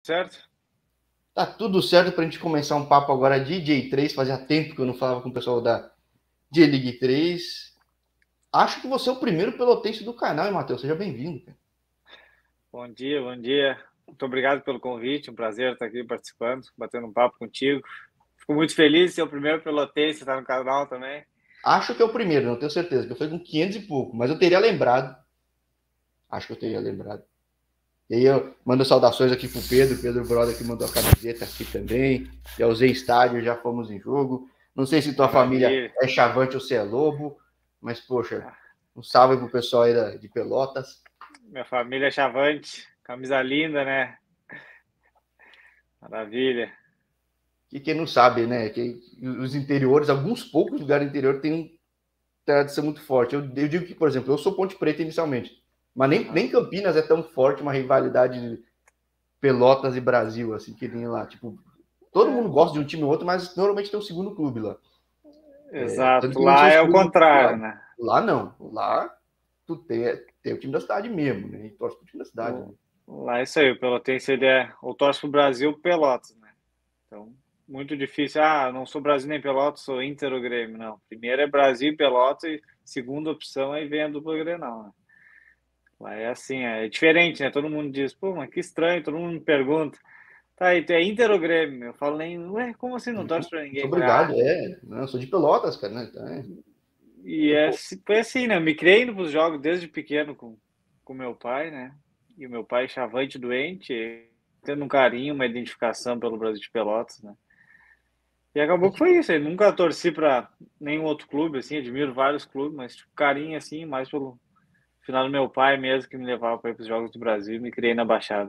Certo? Tá tudo certo pra gente começar um papo agora de J3. Fazia tempo que eu não falava com o pessoal da J-League 3. Acho que você é o primeiro pelotense do canal, hein, Matheus? Seja bem-vindo, cara. Bom dia, bom dia. Muito obrigado pelo convite. Um prazer estar aqui participando, batendo um papo contigo. Fico muito feliz de ser o primeiro pelotense, estar no canal também. Acho que é o primeiro, não tenho certeza, que eu fui com 500 e pouco, mas eu teria lembrado. Acho que eu teria lembrado. E aí eu mando saudações aqui pro Pedro Brother que mandou a camiseta aqui também. Já usei estádio, já fomos em jogo. Não sei se tua família Maravilha. é chavante ou se é lobo, mas poxa, Ah, um salve pro pessoal aí de Pelotas. minha família é chavante, camisa linda, né? Maravilha. Que quem não sabe, né? Que os interiores, alguns poucos lugares do interior têm uma tradição muito forte. Eu digo que, por exemplo, eu sou Ponte Preta inicialmente, mas nem Aham. Campinas é tão forte uma rivalidade de Pelotas e Brasil, assim, que nem lá. Tipo, todo É, mundo gosta de um time ou outro, mas normalmente tem um segundo clube lá. Tanto exato. que a gente são Lá os é o clubes do contrário, lado. né? Lá não. Lá tu tem o time da cidade mesmo, né? E torce pro time da cidade, né? Lá é isso aí. O pelotense, ele é ou torce pro Brasil ou Pelotas, né? Então, muito difícil. Ah, não sou Brasil nem Pelotas, sou Inter ou Grêmio. Não. Primeiro é Brasil e Pelotas e segunda opção aí vem a dupla Grenal, né? Lá é assim, é diferente, né? Todo mundo diz, pô, mas que estranho, todo mundo me pergunta. Tá aí, tu é Inter ou Grêmio? Eu falo nem, ué, como assim não torce pra Sou ninguém? obrigado, Ah, é. Não, eu sou de Pelotas, cara, né? Então, e é, foi assim, né? Eu me criei indo pros jogos desde pequeno com meu pai, né? E o meu pai chavante doente, tendo um carinho, uma identificação pelo Brasil de Pelotas, né? E acabou que foi isso. Eu nunca torci para nenhum outro clube, assim, admiro vários clubes, mas tipo, carinho, assim, mais pelo final do meu pai mesmo, que me levava para ir para os Jogos do Brasil e me criei na Baixada.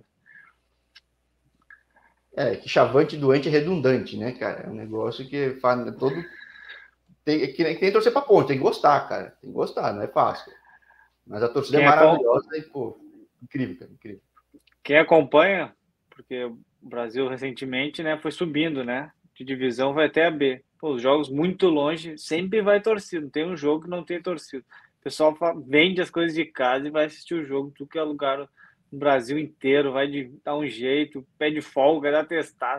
que chavante doente é redundante, né, cara? É um negócio que faz todo. Que nem torcer pra ponte, tem que gostar, cara. Tem que gostar, não é fácil. Mas a torcida é Quem, acom- maravilhosa e, pô, incrível, cara, incrível. Quem acompanha, porque o Brasil recentemente, né, foi subindo, né? De divisão vai até a B. Pô, os jogos muito longe, sempre vai torcida. Não tem um jogo que não tem torcida. O pessoal vende as coisas de casa e vai assistir o jogo, tudo que é lugar no Brasil inteiro, dar um jeito, pede folga, dá testado.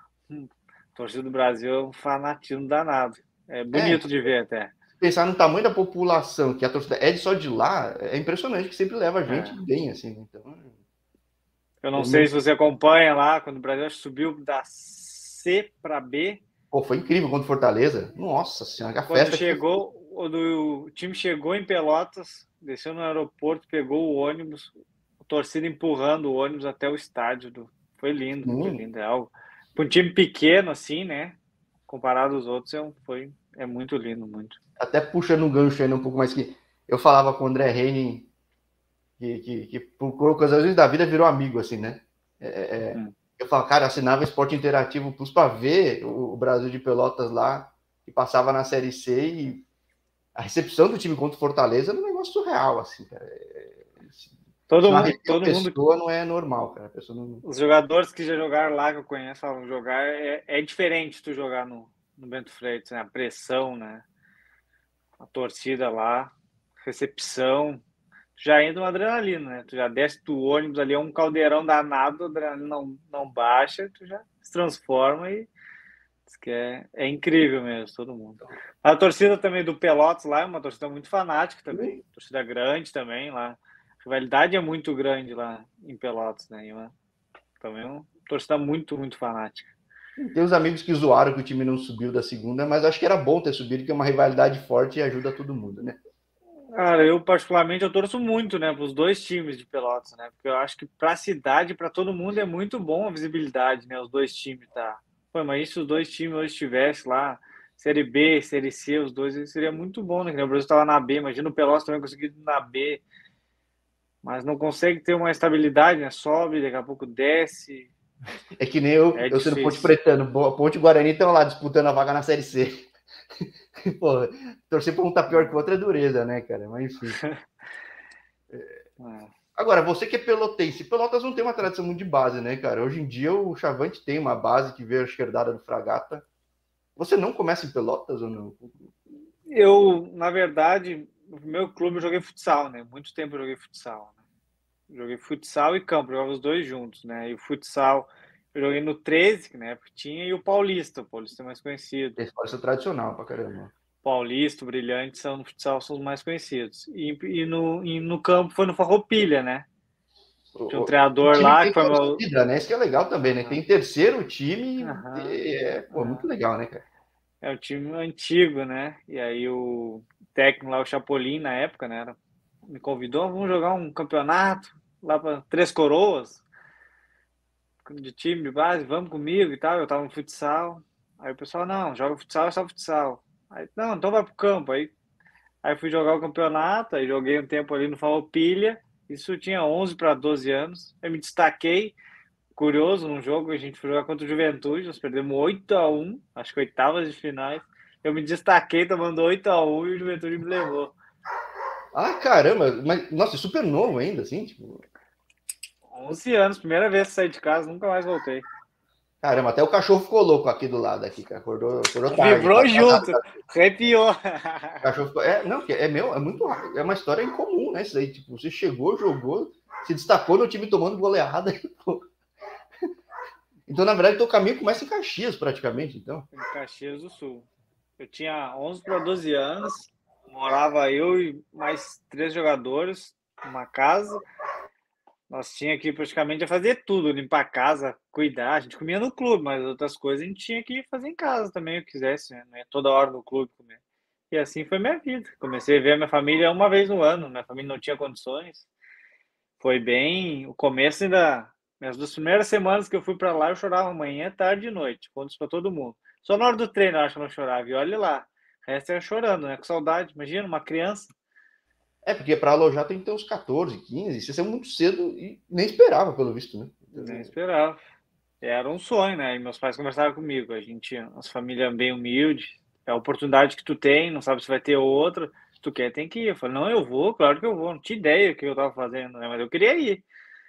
A torcida do Brasil é um fanatismo danado. É É, bonito de ver até. pensar no tamanho da população que a torcida é de só de lá, é impressionante que sempre leva a gente É. bem, assim, né? Então, Eu não pelo sei menos, se você acompanha lá, quando o Brasil subiu da C para B. pô, foi incrível contra o Fortaleza. Nossa senhora, a Quando festa que foi. chegou, o time chegou em Pelotas, desceu no aeroporto, pegou o ônibus, a torcida empurrando o ônibus até o estádio. Foi lindo, foi Hum, lindo. É algo. Para um time pequeno assim, né? Comparado aos outros, é muito lindo, muito. até puxando um gancho ainda um pouco mais que eu falava com o André Henning, que por ocasiões da vida virou amigo, assim, né? Hum. Eu falo, cara, eu assinava Esporte Interativo Plus para ver o Brasil de Pelotas lá, que passava na Série C e a recepção do time contra o Fortaleza era um negócio surreal, assim, cara. Se não arrepia a Todo mundo, pessoa, não é normal, cara. A pessoa não... os jogadores que já jogaram lá, que eu conheço, falam, jogar é diferente tu jogar no Bento Freitas, né? A pressão, né? A torcida lá, recepção, já entra uma adrenalina, né? Tu já desce do ônibus ali, é um caldeirão danado, a adrenalina não baixa, tu já se transforma e diz que é incrível mesmo, todo mundo. A torcida também do Pelotas lá é uma torcida muito fanática também, torcida grande também lá. A rivalidade é muito grande lá em Pelotas, né? Também é uma torcida muito, muito fanática. Tem os amigos que zoaram que o time não subiu da segunda, mas acho que era bom ter subido, porque é uma rivalidade forte e ajuda todo mundo, né? Cara, eu particularmente eu torço muito, né, para os dois times de Pelotas, né? Porque eu acho que para a cidade, para todo mundo é muito bom a visibilidade, né? Os dois times, tá? Pô, mas se os dois times hoje estivessem lá, Série B, Série C, os dois, seria muito bom, né? O Brasil estava na B, imagina o Pelotas também conseguindo na B, mas não consegue ter uma estabilidade, né? Sobe, daqui a pouco desce, É que nem eu, é eu sendo Ponte difícil. Pretano, Ponte e Guarani estão lá disputando a vaga na Série C. Pô, torcer pra um tá pior que o outro é dureza, né, cara? Mas enfim. É. Agora, você que é pelotense, Pelotas não tem uma tradição muito de base, né, cara? Hoje em dia o Chavante tem uma base que veio a esquerdada do Fragata. Você não começa em Pelotas ou não? Eu, na verdade, no meu clube eu joguei futsal, né? Muito tempo eu joguei futsal, né? Joguei futsal e campo, jogava os dois juntos, né? E o futsal. Eu joguei no 13, que na época tinha, e o Paulista é mais conhecido. Esse pode ser tradicional pra caramba. Paulista, o Brilhante são no futsal são os mais conhecidos. E no campo foi no Farroupilha, né? Tinha um O treinador time lá que tem foi meu. torcida, né? Isso que é legal também, né? Tem terceiro time, Aham, pô, muito aham. legal, né, cara? É um time antigo, né? E aí o técnico lá, o Chapolin, na época, né? Me convidou, vamos jogar um campeonato lá para Três Coroas, de time de base, vamos comigo e tal. Eu tava no futsal. Aí o pessoal, não, joga futsal, é só futsal. Aí, não, então vai pro campo. Aí fui jogar o campeonato, aí joguei um tempo ali no Farroupilha. Isso tinha 11 para 12 anos. Eu me destaquei, curioso, num jogo, a gente foi jogar contra o Juventude, nós perdemos 8-1, acho que oitavas de finais. Eu me destaquei tomando 8-1 e o Juventude me levou. Ah, caramba, mas, nossa, é super novo ainda, assim, tipo. 11 anos, primeira vez que saí de casa, nunca mais voltei. Caramba, até o cachorro ficou louco aqui do lado, aqui, cara. Acordou tarde. Tá Vibrou atrasado. junto, arrepiou. O cachorro ficou. Não, é meu, é muito rápido. É uma história incomum, né? Isso aí. Tipo, você chegou, jogou, se destacou no time tomando goleada. Então, na verdade, o caminho começa em Caxias, praticamente, então. Em Caxias do Sul. Eu tinha 11 para 12 anos, morava eu e mais 3 jogadores numa casa. Nós tinha que praticamente fazer tudo, limpar a casa, cuidar. A gente comia no clube, mas outras coisas a gente tinha que fazer em casa também, o que quisesse, né? Não ia toda hora no clube comer. E assim foi minha vida. Comecei a ver a minha família uma vez no ano. Minha família não tinha condições. Foi bem o começo ainda. Minhas 2 primeiras semanas que eu fui para lá, eu chorava manhã, tarde e noite. Conto para todo mundo. Só na hora do treino eu acho que eu não chorava. E olha lá. O resto era chorando, né? Com saudade. Imagina, uma criança. É, porque para alojar tem que ter uns 14, 15. Isso é muito cedo e nem esperava, pelo visto, né? Nem esperava. Era um sonho, né? E meus pais conversaram comigo. A gente, nossa família é bem humilde. É a oportunidade que tu tem, não sabe se vai ter outra. Se tu quer, tem que ir. Eu falei, não, eu vou, claro que eu vou. Não tinha ideia o que eu tava fazendo, né? Mas eu queria ir.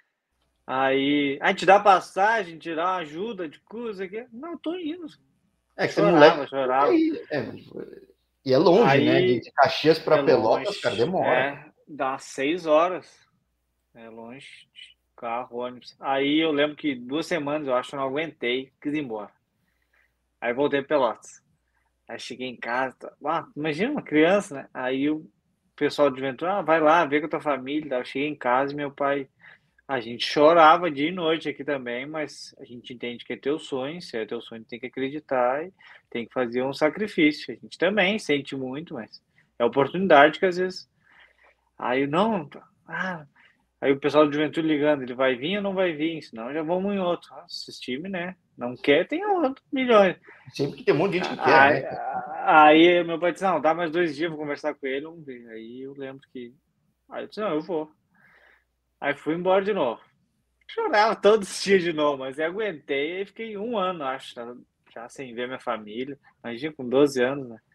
Aí, a gente dá passagem, te dá uma ajuda de coisa aqui. Não, eu tô indo. É que você é Chorava, moleque. chorava. E é longe, né? De Aí, Caxias para é Pelotas, cara, longe. demora. Cara. Dá 6 horas. É longe. Carro, ônibus. Aí eu lembro que 2 semanas, eu acho, eu não aguentei. Quis ir embora. Aí voltei para Pelotas. Aí cheguei em casa, imagina uma criança, né? Aí o pessoal de Ventura, vai lá, vê com a tua família. Eu cheguei em casa e meu pai, a gente chorava dia e noite aqui também, mas a gente entende que é teu sonho, se é teu sonho, tem que acreditar e tem que fazer um sacrifício. A gente também sente muito, mas é oportunidade que às vezes. Aí não, ah, aí o pessoal de Juventude ligando, ele vai vir ou não vai vir? Senão já vamos em outro. Esses times, né? Não quer, tem outro, milhões. Sempre que tem um monte de gente que quer, Aí, né? aí meu pai disse, não, dá mais 2 dias, vou conversar com ele, vamos ver. Aí eu lembro que. Aí eu disse, não, eu vou. Aí fui embora de novo. Chorava todos os dias de novo, mas eu aguentei e fiquei um ano, acho, já sem ver minha família. Imagina, com 12 anos, né?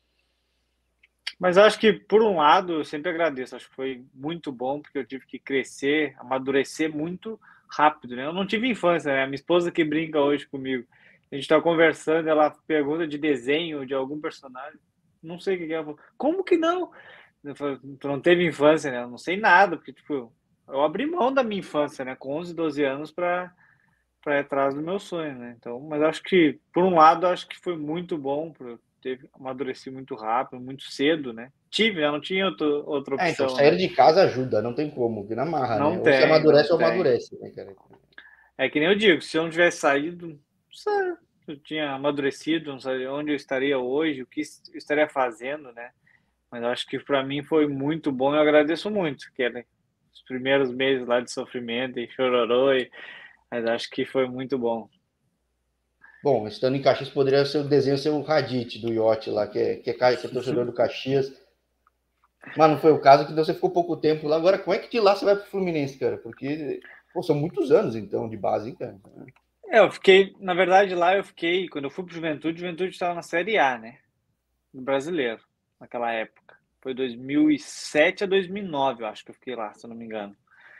Mas eu acho que, por um lado, eu sempre agradeço. Acho que foi muito bom, porque eu tive que crescer, amadurecer muito rápido, né? Eu não tive infância, né? Minha esposa que brinca hoje comigo. A gente tá conversando, ela pergunta de desenho de algum personagem. Não sei o que é. Ela falou, como que não? Eu falei, tu não teve infância, né? Eu não sei nada, porque, tipo, eu abri mão da minha infância, né? Com 11, 12 anos para ir atrás do meu sonho, né? Então, mas acho que, por um lado, acho que foi muito bom, amadureci muito rápido, muito cedo, né? Tive, né? Não tinha outra É, então, opção, sair né? de casa ajuda, não tem como, que na marra, né? Não Ou se tem, não amadurece ou tem. amadurece, né, cara? É que nem eu digo, se eu não tivesse saído, não sei, eu tinha amadurecido, não sei onde eu estaria hoje, o que eu estaria fazendo, né? Mas eu acho que para mim foi muito bom e eu agradeço muito, que era os primeiros meses lá de sofrimento e chororô, mas acho que foi muito bom. Bom, estando em Caxias, poderia ser o desenho ser o Radit do Iote lá, que é torcedor do Caxias. Mas não foi o caso, que você ficou pouco tempo lá. Agora, como é que de lá você vai pro Fluminense, cara? Porque, pô, são muitos anos, então, de base, hein, cara? Eu fiquei, na verdade, lá eu fiquei, quando eu fui pro Juventude estava na Série A, né? No Brasileiro, naquela época. Foi 2007 a 2009, eu acho que eu fiquei lá, se eu não me engano.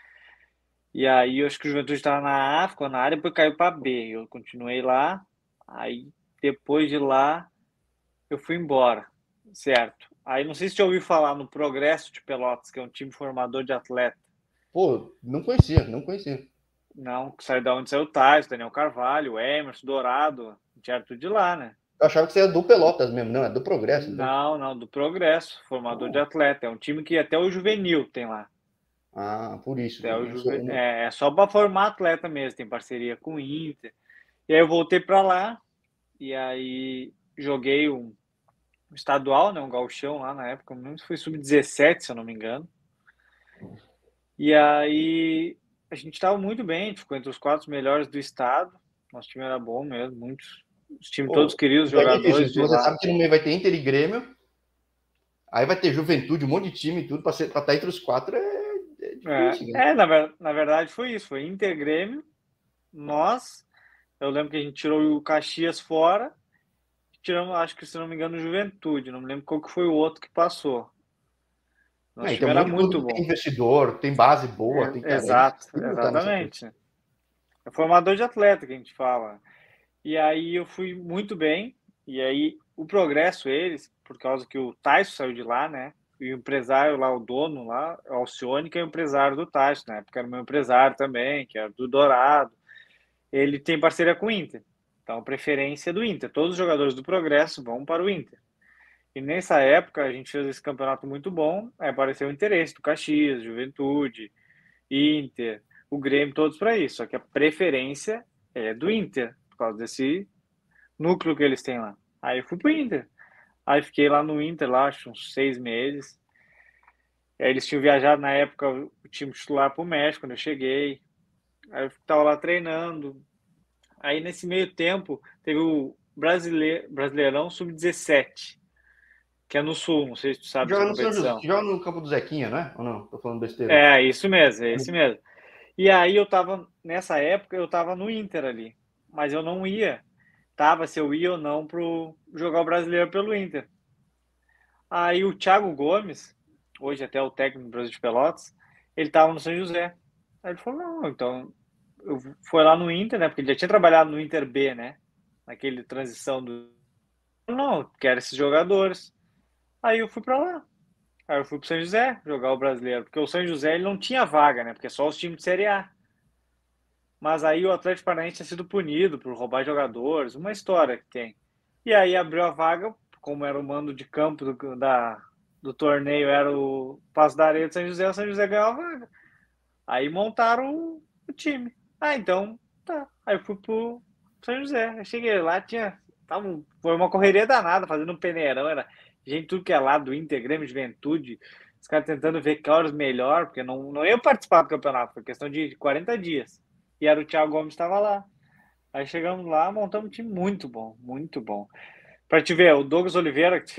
E aí eu acho que o Juventude estava na A, ficou na A, depois caiu para B. Eu continuei lá, aí depois de lá eu fui embora, certo? Aí não sei se você ouviu falar no Progresso de Pelotas, que é um time formador de atleta. Pô, não conhecia, não conhecia. Não, saiu da onde saiu o Tais, Daniel Carvalho, o Emerson, Dourado, a gente era tudo de lá, né? Eu achava que você era do Pelotas mesmo, não, é do Progresso, então. Não, não, do Progresso, formador de atleta. É um time que até o juvenil tem lá. Ah, por isso. Até o Não sou, não... é só para formar atleta mesmo, tem parceria com o Inter. E aí eu voltei para lá, e aí joguei um estadual, né, um gauchão lá na época, não lembro se foi sub-17, se eu não me engano. E aí a gente estava muito bem, a gente ficou entre os 4 melhores do estado. Nosso time era bom mesmo, muitos. Os times todos Pô, queriam os é difícil. jogadores Se de você lá. sabe que no meio vai ter Inter e Grêmio, aí vai ter Juventude, um monte de time e tudo, para estar entre os 4 é difícil, né? Na verdade foi isso, foi Inter Grêmio, nós. Eu lembro que a gente tirou o Caxias fora, tiramos, acho que se não me engano, o Juventude, não me lembro qual que foi o outro que passou. Nosso Aí tem time um era monte de clube muito que tem bom. investidor, tem base boa, tem, cara, é Exato, difícil botar nessa coisa. exatamente. É formador de atleta que a gente fala. E aí eu fui muito bem. E aí o Progresso, eles, por causa que o Tyson saiu de lá, né? E o empresário lá, o dono lá, o Alcione, que é o empresário do Tyson, na época era meu empresário também, que era do Dourado. Ele tem parceria com o Inter. Então, preferência do Inter. Todos os jogadores do Progresso vão para o Inter. E nessa época a gente fez esse campeonato muito bom, aí apareceu o interesse do Caxias, Juventude, Inter, o Grêmio, todos para isso. Só que a preferência é do Inter, por causa desse núcleo que eles têm lá. Aí eu fui pro Inter. Aí fiquei lá no Inter, lá, acho uns 6 meses. Aí eles tinham viajado na época o time titular pro México, quando eu cheguei. Aí eu tava lá treinando. Aí nesse meio tempo teve o Brasileirão Sub-17, que é no Sul, não sei se tu sabe essa Joga no São José, competição. joga no campo do Zequinha, não é? Ou não? Tô falando besteira. É, isso mesmo, é esse mesmo. E aí eu tava, nessa época, eu tava no Inter ali, mas eu não ia. Tava se eu ia ou não pro jogar o brasileiro pelo Inter. Aí o Thiago Gomes, hoje até o técnico do Brasil de Pelotas, ele tava no São José. Aí ele falou, não, então eu fui lá no Inter, né? Porque ele já tinha trabalhado no Inter B, né? Naquele transição do. Não, quero esses jogadores. Aí eu fui pra lá. Aí eu fui pro São José jogar o brasileiro, porque o São José ele não tinha vaga, né? Porque é só os times de Série A. Mas aí o Atlético Paranaense tinha sido punido por roubar jogadores, uma história que tem. E aí abriu a vaga, como era o mando de campo do torneio, era o Passo da Areia do o São José ganhou a vaga. Aí montaram o time. Ah, então, tá. Aí eu fui pro São José. Eu cheguei lá, foi uma correria danada, fazendo um peneirão, era gente tudo que é lá, do Inter, Grêmio, Juventude, os caras tentando ver que horas melhor, porque não ia participar do campeonato, foi questão de 40 dias. E era o Thiago Gomes que estava lá. Aí chegamos lá, montamos um time muito bom, muito bom. Pra te ver, o Douglas Oliveira, que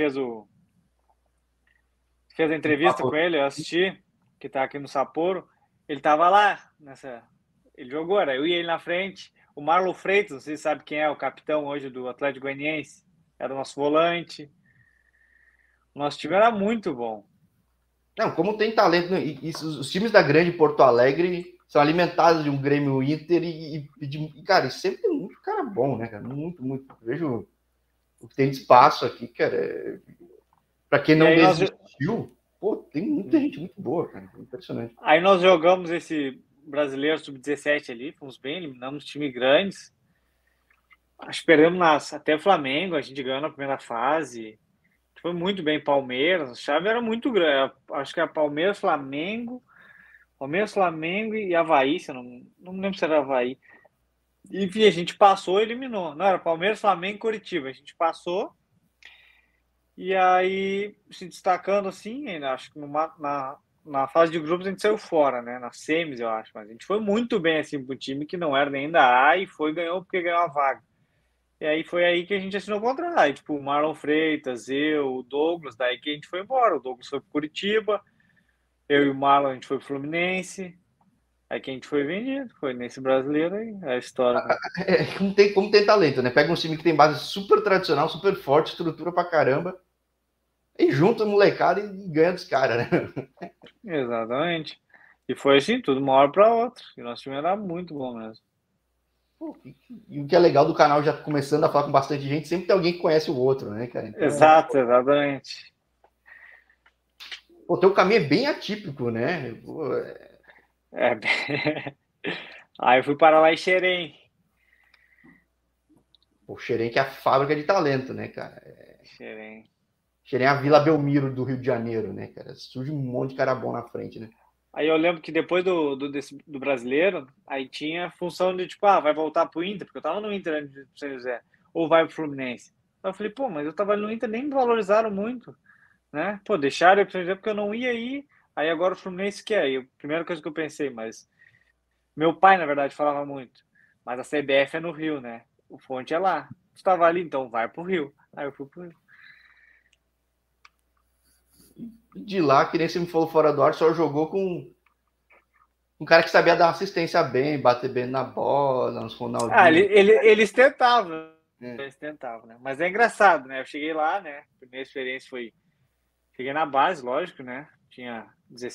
fez a entrevista com ele, eu assisti, que tá aqui no Sapporo, ele tava lá ele jogou, era eu e ele na frente. O Marlon Freitas, não sei se sabe quem é, o capitão hoje do Atlético Goianiense, era o nosso volante. O nosso time era muito bom. Não, como tem talento, né? Os times da grande Porto Alegre são alimentados de um Grêmio Inter cara, sempre tem muito cara bom, né, cara? Muito, muito. Vejo o que tem de espaço aqui, cara. Para quem E não aí desistiu, pô, tem muita gente muito boa, cara. Impressionante. aí nós jogamos esse brasileiro sub-17 ali, fomos bem, eliminamos time grandes. Acho que perdemos até o Flamengo, a gente ganhou na primeira fase. Foi muito bem Palmeiras, a chave era muito grande. Acho que era Palmeiras, Flamengo e Avaí, se eu não me lembro se era Avaí. Enfim, a gente passou e eliminou. Não, era Palmeiras, Flamengo e Curitiba. A gente passou e aí se destacando assim, acho que na fase de grupos a gente saiu fora, né? Na semis, eu acho. Mas a gente foi muito bem assim pro time que não era nem da A e ganhou porque ganhou a vaga. E aí foi aí que a gente assinou o contrato. Aí, tipo, o Marlon Freitas, eu, o Douglas, daí que a gente foi embora. O Douglas foi pro Curitiba, eu e o Marlon a gente foi pro Fluminense. Aí que a gente foi vendido. Foi nesse brasileiro aí, a história. Como tem talento, né? Pega um time que tem base super tradicional, super forte, estrutura pra caramba, e junta a molecada e ganha dos caras, né? Exatamente. E foi assim, tudo uma hora para outra. E nosso time era muito bom mesmo. E o que é legal do canal, já começando a falar com bastante gente, sempre tem alguém que conhece o outro, né, cara? Então, Exato, exatamente. o teu caminho é bem atípico, né? Pô, É, Aí eu fui para lá em Xerém. O Xerém que é a fábrica de talento, né, cara? Xerém. Xerém é a Vila Belmiro do Rio de Janeiro, né, cara? Surge um monte de cara bom na frente, né? Aí eu lembro que depois do brasileiro, aí tinha a função de, tipo, vai voltar pro Inter, porque eu tava no Inter antes de São José, ou vai pro Fluminense. Aí eu falei, pô, mas eu tava no Inter, nem me valorizaram muito, né? Pô, deixaram eu pro São José porque eu não ia ir, aí agora o Fluminense quer. Aí a primeira coisa que eu pensei, mas meu pai, na verdade, falava muito, mas a CBF é no Rio, né? O fonte é lá. Tu tava ali, então vai pro Rio. Aí eu fui pro Rio. De lá, que nem você me falou fora do ar, só jogou com um cara que sabia dar assistência bem, bater bem na bola, uns Ronaldinho. Eles tentavam, É. eles tentavam, né? Mas é engraçado, né? Eu cheguei lá, né? A primeira experiência foi. Cheguei na base, lógico, né? Tinha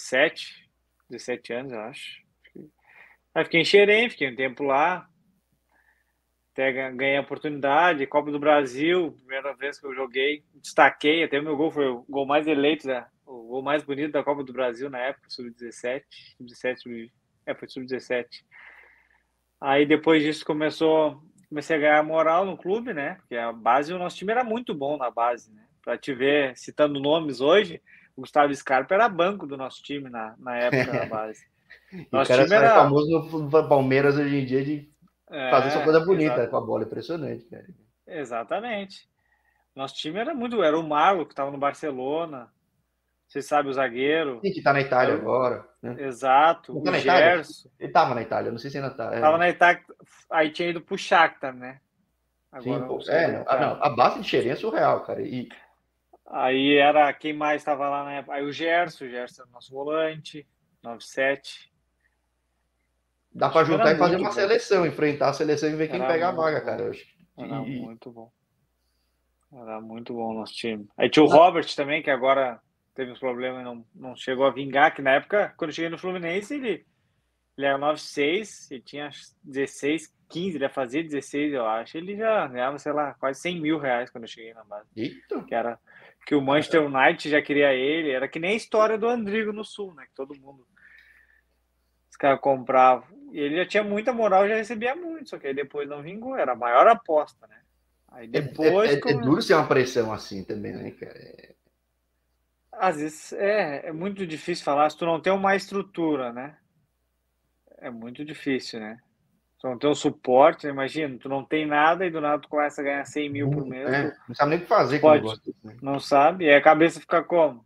17 anos, eu acho. Aí fiquei em Xerém, fiquei um tempo lá, até ganhei a oportunidade. Copa do Brasil, primeira vez que eu joguei, destaquei, até o meu gol foi o gol mais eleito, né? O gol mais bonito da Copa do Brasil na época, sub-17, foi sub-17. Aí depois disso comecei a ganhar moral no clube, né? Porque a base, o nosso time era muito bom na base, né? Pra te ver, citando nomes hoje, o Gustavo Scarpa era banco do nosso time na época da base. E o Nosso cara time só é era. famoso no Palmeiras hoje em dia de fazer sua coisa bonita com a bola. Impressionante, cara. Exatamente. Nosso time era muito. Era o Marlo, que estava no Barcelona. Você sabe, o zagueiro. Sim, que tá na Itália Era o... agora, né? Exato. Não tá O na Itália? Gerson. Ele tava na Itália, não sei se ainda tá. Tava na Itália. Aí tinha ido pro Shakhtar, né? Sim, Agora eu não pô. sei onde é Não, que tá. não, a base de Xerém é surreal, cara. E Aí era quem mais estava lá na época. Aí o Gerson era o nosso volante, 97. dá Nosso pra time era juntar e fazer muito uma bom. seleção, enfrentar a seleção e ver quem Era pega a muito vaga, cara. bom. Era E, muito bom. Era muito bom o nosso time. Aí tinha o Robert também, que agora teve uns problemas e não chegou a vingar, que na época, quando eu cheguei no Fluminense, ele era 96, ele tinha 16, 15, ele ia fazer 16, eu acho. Ele já ganhava, sei lá, quase 100 mil reais quando eu cheguei na base. eita, Que era que o Manchester United já queria ele, era que nem a história do Andrigo no Sul, né? Que todo mundo, os caras compravam. E ele já tinha muita moral, já recebia muito, só que aí depois não vingou, era a maior aposta, né? Aí depois, é duro ser uma pressão assim também, né, cara? às vezes é muito difícil falar se tu não tem uma estrutura, né? É muito difícil, né? Tu não tem um suporte, imagina, tu não tem nada e do nada tu começa a ganhar 100 mil por mês, Não sabe nem o que tu fazer com o pode, negócio desse, né? não sabe, e a cabeça fica como?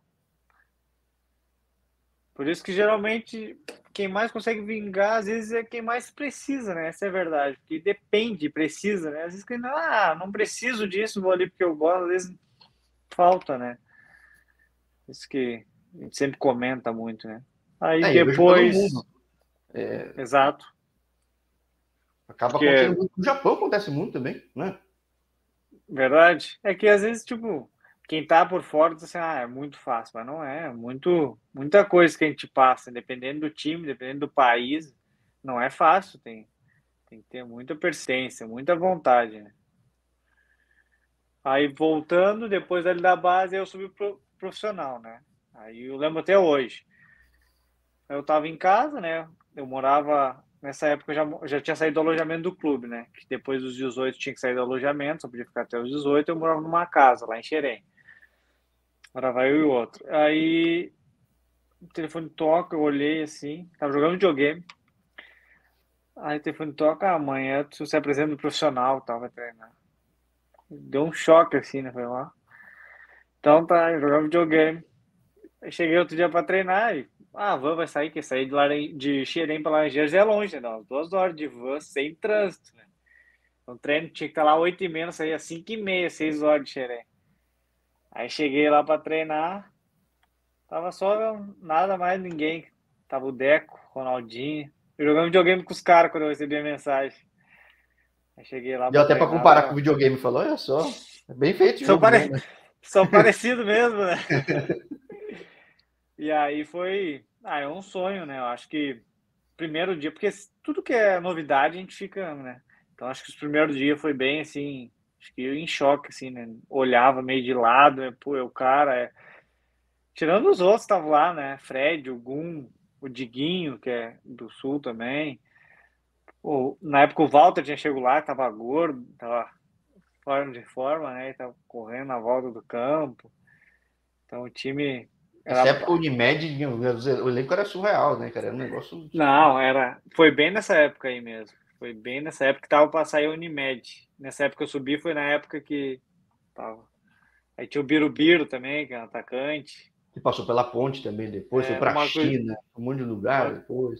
Por isso que geralmente quem mais consegue vingar, às vezes, é quem mais precisa, né? Essa é a verdade. Porque depende, precisa, né? Às vezes quem não preciso disso, vou ali porque eu gosto, às vezes falta, né? Isso que a gente sempre comenta muito, né? Aí É, eu vejo todo depois, mundo. É, exato, acaba acontecendo porque muito. No Japão acontece muito também, né? verdade é que às vezes, tipo, quem tá por fora diz assim, é muito fácil, mas não é, muita coisa que a gente passa, dependendo do time, dependendo do país, não é fácil, tem que ter muita persistência, muita vontade, né? Aí voltando, depois ali da base, eu subi pro profissional, né? Aí eu lembro até hoje. Eu tava em casa, né? Eu morava. Nessa época eu já tinha saído do alojamento do clube, né? Que depois dos 18 tinha que sair do alojamento, só podia ficar até os 18. Eu morava numa casa lá em Xerém. Morava eu e o outro. Aí o telefone toca, eu olhei assim, tava jogando videogame. Aí o telefone toca, amanhã tu se apresenta no profissional, tal, vai treinar. Deu um choque assim, né? Foi lá. Então tá, eu jogava videogame. Aí cheguei outro dia pra treinar e. Ah, a van vai sair, que sair de Xerém pra Laranjeiras é longe, né? Não, 2 horas de van sem trânsito, né? Então o treino tinha que estar lá 8h30, saía às 5h30, 6 horas de Xerém. Aí cheguei lá pra treinar, tava só nada mais ninguém. Tava o Deco, Ronaldinho. Eu jogando videogame com os caras quando eu recebi a mensagem. Aí cheguei lá Deu pra até pra treinar, comparar com o tava. videogame. Falou, olha só, é bem feito o São, jogo pare... mesmo, né? São parecidos mesmo, né? E aí foi. Ah, é um sonho, né? Eu acho que primeiro dia, porque tudo que é novidade a gente fica, né? Então acho que os primeiros dias foi bem assim, acho que eu em choque, assim, né? Olhava meio de lado, né? Pô, o cara é. Tirando os outros, estavam lá, né? Fred, o Gum, o Diguinho, que é do Sul também. Na época o Walter tinha chegado lá, tava gordo, tava fora de forma, né? E tava correndo na volta do campo. Então o time Nessa era. época o Unimed, o elenco era surreal, né, cara? Era um negócio. Não, era. Foi bem nessa época aí mesmo. Foi bem nessa época que tava pra sair a Unimed. Nessa época que eu subi foi na época que tava. Aí tinha o Birubiru também, que é um atacante. Que passou pela ponte também depois, foi Era pra uma coisa. China, um monte de lugar depois.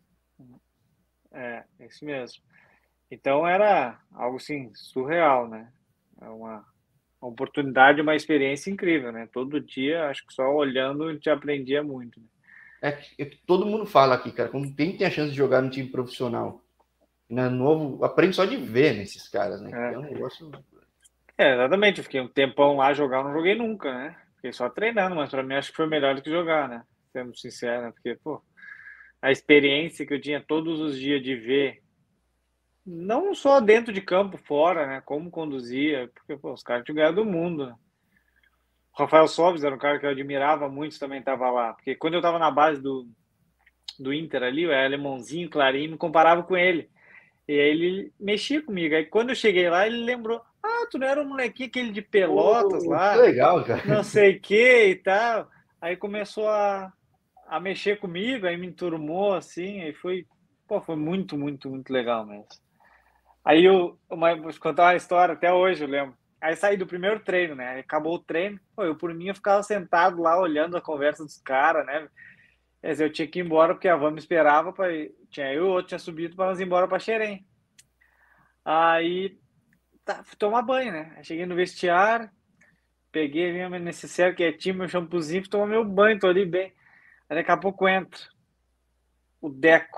Isso mesmo. Então era algo assim, surreal, né? É uma oportunidade, uma experiência incrível, né? Todo dia, acho que só olhando a gente aprendia muito. Né? É que todo mundo fala aqui, cara, quando tem a chance de jogar no time profissional, né, novo, aprende só de ver nesses caras, né? Que é um negócio. Exatamente. Eu fiquei um tempão lá jogar, não joguei nunca, né? Fiquei só treinando, mas pra mim acho que foi melhor do que jogar, né? Sendo sincero, né? Porque, pô, a experiência que eu tinha todos os dias de ver, não só dentro de campo, fora, né? Como conduzia, porque, pô, os caras tinham ganhado do mundo, né? O Rafael Sobis era um cara que eu admirava muito, também estava lá. Porque quando eu estava na base do Inter ali, o alemãozinho, clarinho, me comparava com ele. E aí ele mexia comigo. Aí quando eu cheguei lá, ele lembrou: Ah, tu não era um molequinho aquele de Pelotas Pô, que lá, legal, cara. não sei o que e tal. Aí começou a mexer comigo, aí me enturmou assim, aí foi, pô, foi muito, muito, muito legal mesmo. Aí vou te contar uma história, até hoje eu lembro. Aí saí do primeiro treino, né? Aí acabou o treino, pô, eu por mim eu ficava sentado lá olhando a conversa dos caras, né? Quer dizer, eu tinha que ir embora porque a van me esperava para tinha eu e o outro tinha subido para nós ir embora para Xerém. Aí fui tomar banho, né? Aí cheguei no vestiário, peguei a minha necessaire quietinho, meu shampoozinho, fui tomar meu banho, tô ali bem. Aí daqui a pouco entra o Deco,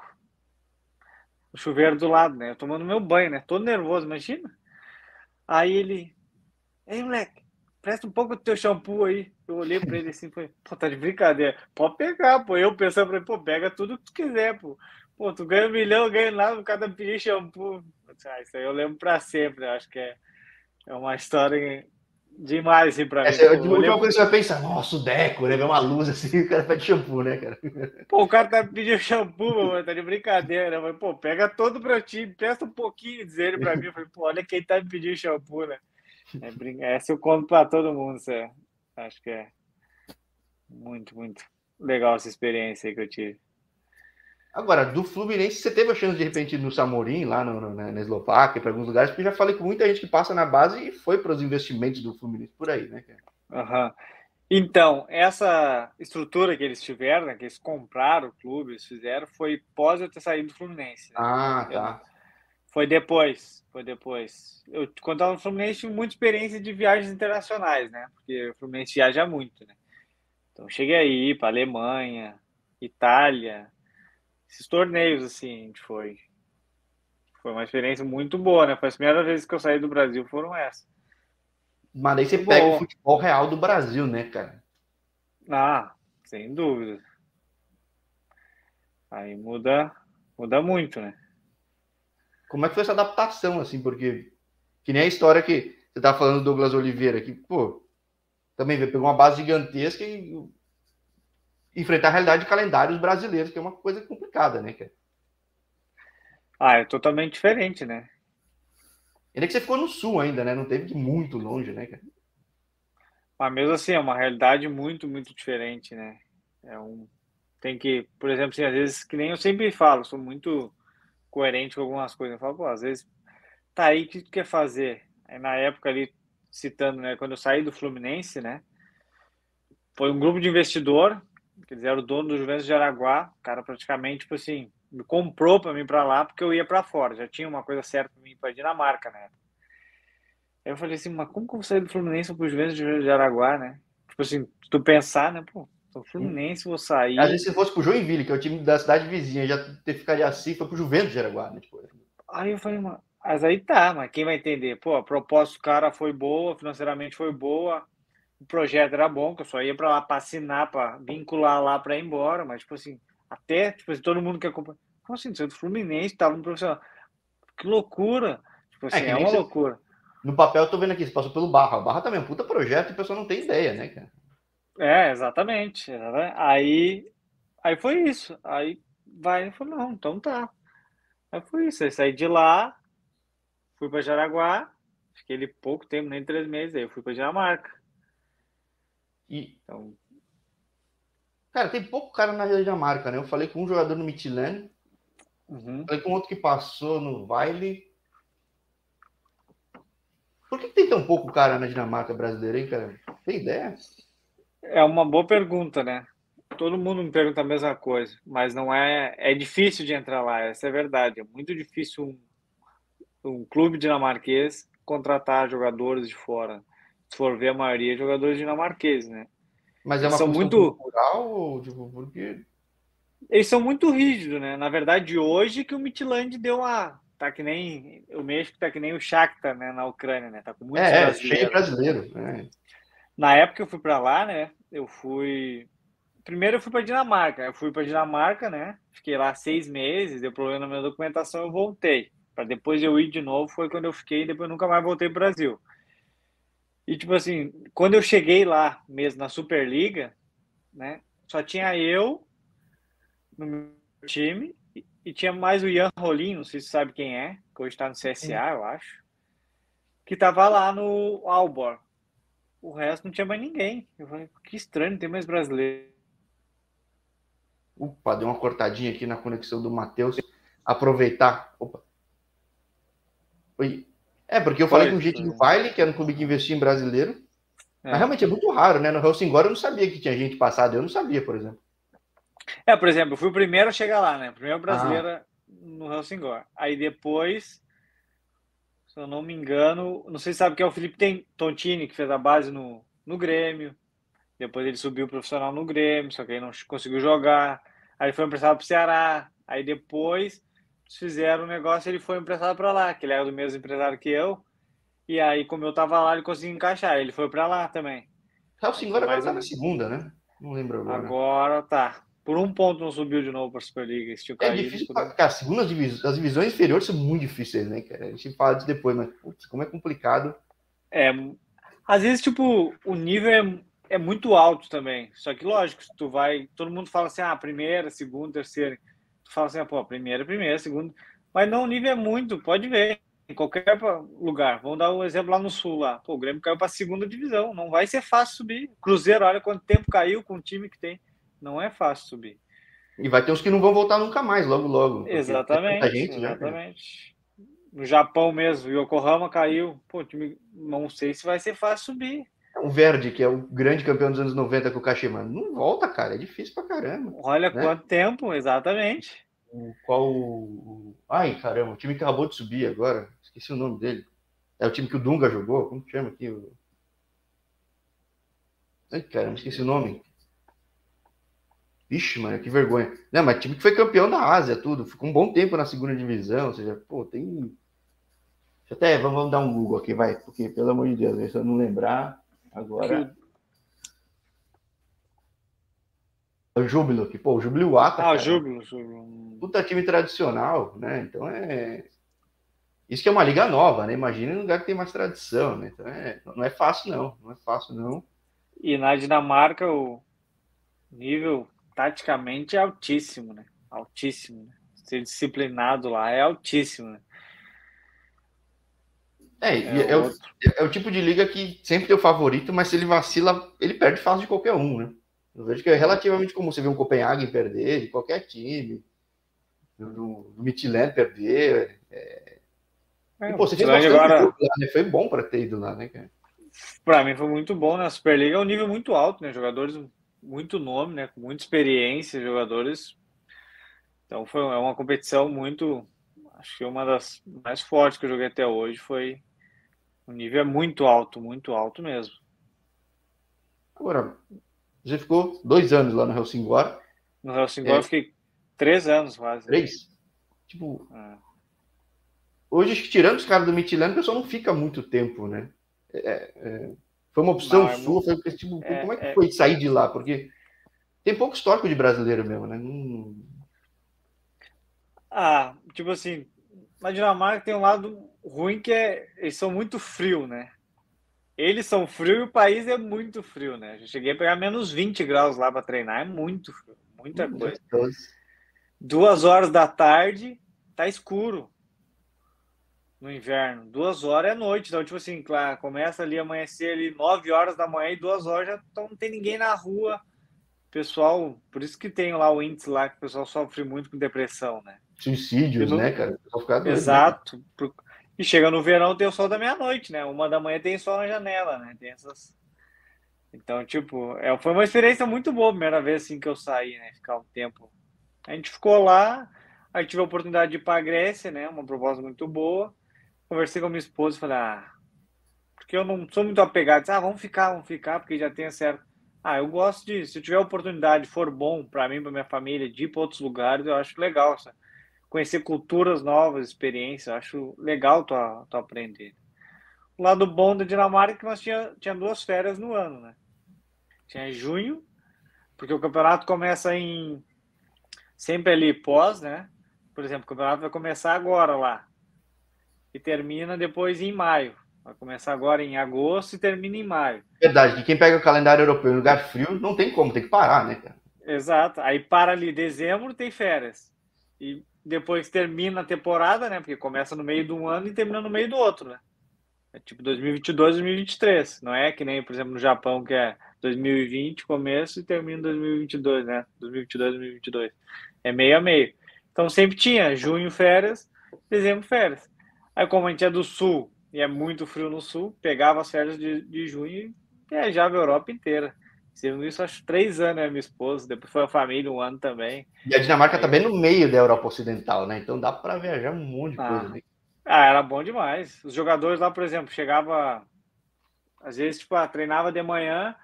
o chuveiro do lado, né? Eu tomando meu banho, né? Todo nervoso, imagina. Aí ele, ei, moleque, presta um pouco do teu shampoo aí. Eu olhei pra ele assim, falei, pô, tá de brincadeira. Pode pegar, pô. Eu pensando pra ele, pô, pega tudo que tu quiser, pô. Pô, tu ganha 1 milhão, ganha nada, o cara pedir shampoo. Isso aí eu lembro pra sempre. Eu acho que é uma história demais, assim, pra mim. Essa é a Pô, eu última olhei, coisa que você vai pensar, nossa, o Deco, né? Vê uma luz assim, o cara pede shampoo, né, cara? pô, o cara tá pedindo shampoo, meu mano, tá de brincadeira. Eu falei, pô, pega todo pra ti, presta um pouquinho, diz ele pra mim. Eu falei, pô, olha quem tá me pedindo shampoo, né? Essa eu conto pra todo mundo, Cé. Acho que é muito, muito legal essa experiência aí que eu tive. Agora, do Fluminense, você teve a chance de repente ir no Samorim, lá na Eslováquia, para alguns lugares, porque eu já falei com muita gente que passa na base e foi para os investimentos do Fluminense por aí, né, cara? Uhum. Então, essa estrutura que eles tiveram, né, que eles compraram o clube, eles fizeram, foi pós eu ter saído do Fluminense, né? Ah, Eu, tá. foi depois, foi depois. Eu, quando estava no Fluminense, tive muita experiência de viagens internacionais, né? Porque o Fluminense viaja muito, né? Então, cheguei aí para Alemanha, Itália, esses torneios, assim, a gente foi. Foi uma experiência muito boa, né? Foi as primeiras vezes que eu saí do Brasil, foram essas. Mas aí você Foi pega o bom. futebol real do Brasil, né, cara? Ah, sem dúvida. Aí muda muito, né? Como é que foi essa adaptação, assim, porque que nem a história que você tá falando do Douglas Oliveira, que, pô, também veio pegar uma base gigantesca e enfrentar a realidade de calendários brasileiros, que é uma coisa complicada, né, cara? Ah, é totalmente diferente, né? Ainda que você ficou no sul ainda, né? Não teve que ir muito longe, né, cara? Mas mesmo assim, é uma realidade muito, muito diferente, né? É um, tem que, por exemplo, assim, às vezes, que nem eu sempre falo, sou muito coerente com algumas coisas. Eu falo, pô, às vezes, tá aí, o que tu quer fazer? Aí na época ali, citando, né, quando eu saí do Fluminense, né, foi um grupo de investidor, que eles eram o dono do Juventus de Araguá, o cara praticamente, tipo assim, me comprou para mim para lá porque eu ia para fora, já tinha uma coisa certa para mim para Dinamarca, né? Aí eu falei assim, mas como que eu vou sair do Fluminense pro Juventus de Araguá, né? Tipo assim, tu pensar, né? Pô, tô Fluminense, vou Às sair. vezes, se fosse pro Joinville, que é o time da cidade vizinha, já ter ficaria assim, foi pro Juventus de Araguá, né? Tipo, Aí eu falei, mas aí tá, mas quem vai entender? Pô, a proposta do cara foi boa, financeiramente foi boa, o projeto era bom, que eu só ia pra lá pra assinar, pra vincular lá pra ir embora, mas tipo assim, até, tipo assim, todo mundo que acompanha. Como assim, você é do Fluminense, tava no profissional. Que loucura! Tipo é assim, que é nem uma você. loucura. No papel, eu tô vendo aqui, você passou pelo Barra. O Barra também é um puta projeto e o pessoal não tem ideia, né, cara? É, exatamente. Aí foi isso. Aí vai, ele falou, não, então tá. Aí foi isso, aí saí de lá, fui para Jaraguá, fiquei ali pouco tempo, nem 3 meses, aí eu fui para Dinamarca. E, Então, cara, tem pouco cara na Dinamarca, né? Eu falei com um jogador no Midtjylland, uhum. falei com outro que passou no Vejle. Por que tem tão pouco cara na Dinamarca brasileira, hein, cara? Tem ideia? É uma boa pergunta, né? Todo mundo me pergunta a mesma coisa, mas não é. É difícil de entrar lá, essa é a verdade. É muito difícil um clube dinamarquês contratar jogadores de fora. Se for ver, a maioria é jogadores dinamarqueses, né? Mas é Eles uma são questão muito, cultural ou, tipo, porque... eles são muito rígidos, né? Na verdade, hoje que o Midtjylland deu uma, tá que nem o México, tá que nem o Shakhtar, né, na Ucrânia, né? Tá com muitos Cheio de brasileiros. brasileiro, né? Na época que eu fui para lá, né? Eu fui Primeiro eu fui para Dinamarca. Eu fui para Dinamarca, né? Fiquei lá 6 meses, deu problema na minha documentação, eu voltei. Para depois eu ir de novo foi quando eu fiquei, e depois eu nunca mais voltei para o Brasil. E tipo assim, quando eu cheguei lá mesmo na Superliga, né? Só tinha eu no meu time e tinha mais o Ian Rolim, não sei se você sabe quem é, que hoje está no CSA, eu acho, que tava lá no Aalborg. O resto não tinha mais ninguém. Eu falei, que estranho, não tem mais brasileiro. Opa, deu uma cortadinha aqui na conexão do Matheus. Aproveitar. Opa. Oi. É, porque eu falei Foi, com gente do foi. Vejle, que era um clube que investia em brasileiro. Mas É. realmente é muito raro, né? No Helsingborg eu não sabia que tinha gente passada. Eu não sabia, por exemplo. Por exemplo, eu fui o primeiro a chegar lá, né? Primeiro Ah, brasileiro no Helsingor. Aí depois, se eu não me engano, não sei se sabe que é o Felipe Tontini, que fez a base no Grêmio. Depois ele subiu profissional no Grêmio, só que aí não conseguiu jogar. Aí foi emprestado para o Ceará. Aí depois fizeram um negócio, ele foi emprestado para lá, que ele era do mesmo empresário que eu. E aí, como eu tava lá, ele conseguiu encaixar. Ele foi para lá também. Aí foi Helsingborg agora mais tá na um. segunda, né? Não lembro agora. Agora tá. Por um ponto não subiu de novo para a Superliga. Eles tinham É caído difícil, por um. cara, as divisões inferiores são muito difíceis, né, cara? A gente fala disso depois, mas putz, como é complicado. É, às vezes, tipo, o nível é muito alto também. Só que, lógico, se tu vai. Todo mundo fala assim, primeira, segunda, terceira. Tu fala assim, pô, primeira, segunda. Mas não, o nível é muito, pode ver. Em qualquer lugar. Vamos dar um exemplo lá no Sul, lá. Pô, o Grêmio caiu para a segunda divisão. Não vai ser fácil subir. Cruzeiro, olha quanto tempo caiu com o time que tem. Não é fácil subir. E vai ter uns que não vão voltar nunca mais, logo, logo, porque é tanta Exatamente, gente já, cara. exatamente. No Japão mesmo, o Yokohama caiu. Pô, o time, não sei se vai ser fácil subir. O Verde, que é o grande campeão dos anos 90 com o Kashima, não volta, cara. É difícil pra caramba, Olha né? quanto tempo, exatamente. Ai, caramba, o time que acabou de subir agora. Esqueci o nome dele. É o time que o Dunga jogou. Como que chama aqui? Ai, caramba, esqueci o nome. Vixe, mano, que vergonha. Não, mas time que foi campeão da Ásia, tudo. Ficou um bom tempo na segunda divisão. Ou seja, pô, tem. Até vamos dar um Google aqui, vai. Porque, pelo amor de Deus, se eu não lembrar, Que agora. É o Júbilo, que, pô, o Júbilo Iwata, o cara. Júbilo, Júbilo. Puta time tradicional, né? Então é. Isso que é uma liga nova, né? Imagina um lugar que tem mais tradição, né? Então não é fácil, não. Não é fácil, não. E na Dinamarca o nível taticamente é altíssimo, né? Altíssimo, né? Ser disciplinado lá é altíssimo, né? É É outro. é o tipo de liga que sempre tem o favorito, mas se ele vacila, ele perde fácil de qualquer um, né? Eu vejo que é relativamente comum você ver um Copenhagen perder, de qualquer time, do Midtjylland perder. E, O pô, você fez Midtjylland bastante jogo agora, lá, né? Foi bom para ter ido lá, né, cara? para mim foi muito bom, né? A Superliga é um nível muito alto, né? Jogadores muito nome, né? Com muita experiência, jogadores. Então é uma competição muito, acho que uma das mais fortes que eu joguei até hoje foi. O nível é muito alto mesmo. Agora, você ficou 2 anos lá no Helsingborg, No Helsingborg é, eu fiquei 3 anos quase. 3. Tipo, É. hoje, acho que tirando os caras do Midtjylland, o pessoal não fica muito tempo, né? Foi uma opção Não, sua, foi, tipo, como é que é, foi sair de lá? Porque tem pouco histórico de brasileiro mesmo, né? tipo assim, na Dinamarca tem um lado ruim que é eles são muito frio, né? Eles são frio e o país é muito frio, né? Eu cheguei a pegar menos 20 graus lá para treinar, é muito frio, muita coisa. 2 horas da tarde, tá escuro no inverno. 2 horas é noite. Então, tipo assim, claro, começa ali amanhecer ali 9 horas da manhã e 2 horas já não tem ninguém na rua. Pessoal, por isso que tem lá o índice lá que o pessoal sofre muito com depressão, né? Suicídios, né, cara? O pessoal fica doido, né? Exato. E chega no verão, tem o sol da meia-noite, né? 1 da manhã tem sol na janela, né? Tem essas. Então, tipo, foi uma experiência muito boa a primeira vez assim que eu saí, né? Ficar um tempo. A gente ficou lá, aí tive a oportunidade de ir para a Grécia, né? Uma proposta muito boa. Conversei com a minha esposa e falei, porque eu não sou muito apegado, disse, vamos ficar, porque já tem certo. Eu gosto de, se eu tiver oportunidade, for bom para mim, para minha família, de ir para outros lugares, eu acho legal, sabe? Conhecer culturas novas, experiências, eu acho legal tu aprender. O lado bom da Dinamarca é que nós tinha 2 férias no ano, né? Tinha junho, porque o campeonato começa sempre ali pós, né? Por exemplo, o campeonato vai começar agora lá e termina depois em maio. Vai começar agora em agosto e termina em maio. Verdade, que quem pega o calendário europeu em lugar frio não tem como, tem que parar, né, cara? Exato. Aí para ali dezembro tem férias. E depois termina a temporada, né? Porque começa no meio de um ano e termina no meio do outro, né? É tipo 2022, 2023. Não é que nem, por exemplo, no Japão, que é 2020, começo e termina 2022, né? 2022, 2022. É meio a meio. Então sempre tinha junho férias, dezembro férias. Aí como a gente é do sul e é muito frio no sul, pegava as férias de junho e viajava a Europa inteira. Fizemos isso acho 3 anos, né, minha esposa. Depois foi a família, um ano também. E a Dinamarca tá Aí, bem no meio da Europa Ocidental, né? Então dá para viajar um monte de coisa, ah, né? era bom demais. Os jogadores lá, por exemplo, chegava, às vezes, tipo, treinava de manhã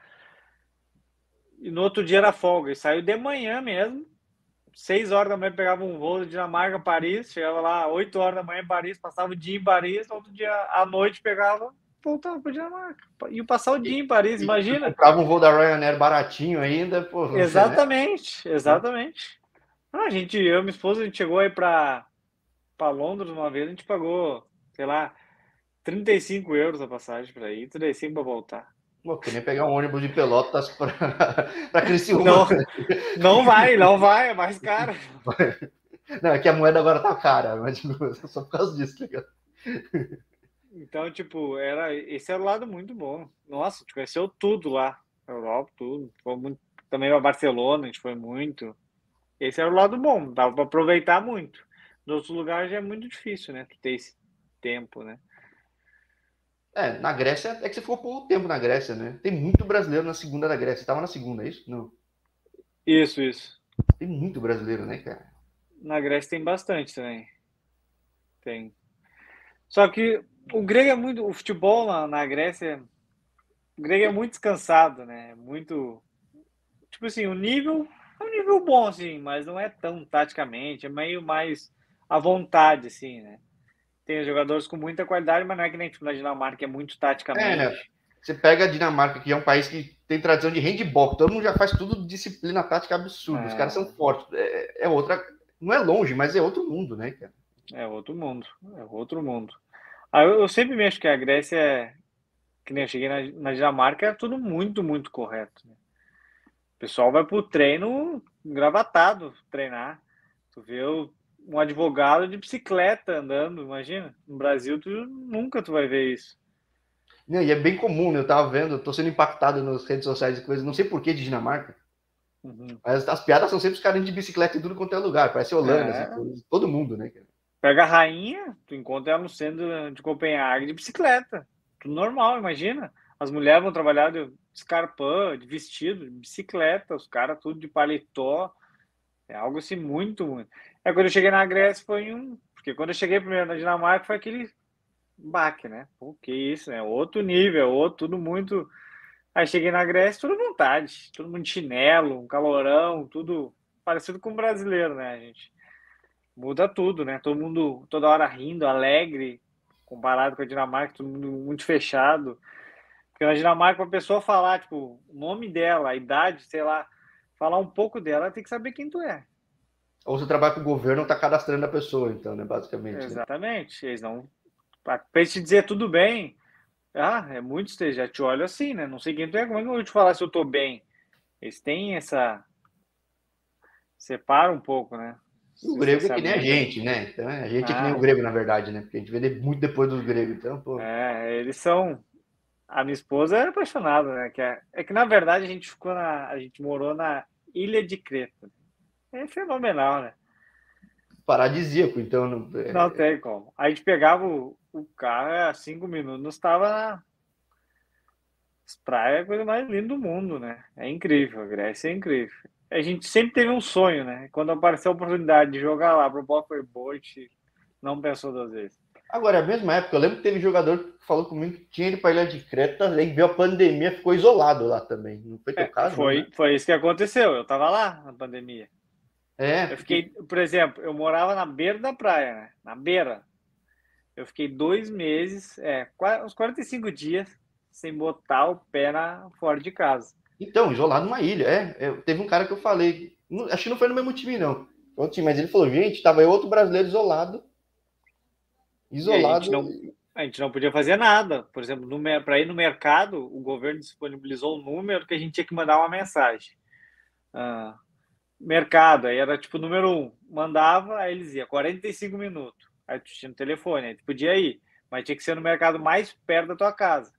e no outro dia era folga. E saiu de manhã mesmo. 6 horas da manhã pegava um voo de Dinamarca, Paris. Chegava lá 8 horas da manhã em Paris, passava o dia em Paris. Outro dia à noite pegava, voltava para Dinamarca. Ia passar o dia em Paris, E imagina. comprava um voo da Ryanair baratinho ainda, pô, né? Exatamente, exatamente. Eu e minha esposa, a gente chegou aí para Londres uma vez, a gente pagou, sei lá, 35 euros a passagem para ir, 35 para voltar. Pô, que nem pegar um ônibus de Pelotas para Criciúma. Não, não vai, é mais caro. Não, é que a moeda agora tá cara, mas tipo, só por causa disso, tá ligado? Então, tipo, esse era o lado muito bom. Nossa, a gente conheceu tudo lá, Europa, tudo. Foi muito, também a Barcelona, a gente foi muito. Esse era o lado bom, dava para aproveitar muito. Nos outros lugares já é muito difícil, né? Tu ter esse tempo, né? É, na Grécia, é que você ficou pouco tempo na Grécia, né? Tem muito brasileiro na segunda da Grécia. Você tava na segunda, é isso? Não. Isso, isso. Tem muito brasileiro, né, cara? Na Grécia tem bastante também. Tem. Só que o grego é muito. O futebol na Grécia. O grego é muito descansado, né? Muito. Tipo assim, o nível é um nível bom, assim, mas não é tão taticamente, é meio mais à vontade, assim, né? Tem jogadores com muita qualidade, mas não é que nem tipo, na Dinamarca, que é muito É, né? taticamente. Você pega a Dinamarca, que é um país que tem tradição de handball, todo mundo já faz tudo disciplina tática absurda. Os caras são É, fortes. É outra. Não é longe, mas é outro mundo, né, cara? é outro mundo. É outro mundo. Eu sempre me acho que a Grécia é. Que nem eu cheguei na Dinamarca, é tudo muito, muito correto, né? O pessoal vai pro treino engravatado treinar. Tu vê um advogado de bicicleta andando, imagina. No Brasil, nunca tu vai ver isso. Não, e é bem comum, né? Eu tava vendo, eu tô sendo impactado nas redes sociais e coisas, não sei por que de Dinamarca, Uhum. mas as piadas são sempre os caras de bicicleta em tudo quanto é lugar, parece Holanda, assim, É, todo mundo, né, cara? pega a rainha, tu encontra ela no centro de Copenhague de bicicleta. Tudo normal, imagina. As mulheres vão trabalhar de escarpão, de vestido, de bicicleta, os caras tudo de paletó. É algo assim muito, muito. Quando eu cheguei na Grécia foi um. Porque quando eu cheguei primeiro na Dinamarca foi aquele baque, né? Pô, que isso, né? Outro nível, outro, tudo muito. Aí cheguei na Grécia, tudo à vontade, todo mundo de chinelo, um calorão, tudo parecido com o brasileiro, né, gente? Muda tudo, né? Todo mundo toda hora rindo, alegre, comparado com a Dinamarca, todo mundo muito fechado. Porque na Dinamarca, para a pessoa falar, tipo, o nome dela, a idade, sei lá, falar um pouco dela, ela tem que saber quem tu é. Ou você trabalha com o governo, tá cadastrando a pessoa, então, né, basicamente, né? Exatamente. Eles não. Para eles te dizer tudo bem, é muito, já te olho assim, né? Não sei quem tu é, como é que eu vou te falar se eu tô bem? Eles têm essa. Separa um pouco, né? O grego é que nem a gente, né? Então, a gente é que nem o grego, na verdade, né? Porque a gente vê muito depois dos gregos, então, pô. Eles são. A minha esposa é apaixonada, né? É que na verdade a gente morou na Ilha de Creta. É fenomenal, né? Paradisíaco, então. Não, Não tem como. A gente pegava o carro, a 5 minutos, estava na praia, é a coisa mais linda do mundo, né? É incrível, a Grécia é incrível. A gente sempre teve um sonho, né? Quando apareceu a oportunidade de jogar lá pro Boca Boa, a gente não pensou 2 vezes. Agora, é a mesma época, eu lembro que teve jogador que falou comigo que tinha ido para a Ilha de Creta, aí veio a pandemia, ficou isolado lá também. Não foi teu caso, não, né? Foi isso que aconteceu. Eu tava lá na pandemia. É, Eu fiquei, por exemplo, eu morava na beira da praia, né? Na beira. Eu fiquei 2 meses, uns 45 dias, sem botar o pé fora de casa. então, isolado numa ilha. Teve um cara que eu falei, acho que não foi no mesmo time, não. Outro time, mas ele falou, gente, tava eu outro brasileiro isolado. E a gente não podia fazer nada. Por exemplo, para ir no mercado, o governo disponibilizou um número que a gente tinha que mandar uma mensagem. Mercado, aí era tipo número 1. Mandava, aí eles iam 45 minutos. Aí tu tinha no telefone, aí tu podia ir. Mas tinha que ser no mercado mais perto da tua casa.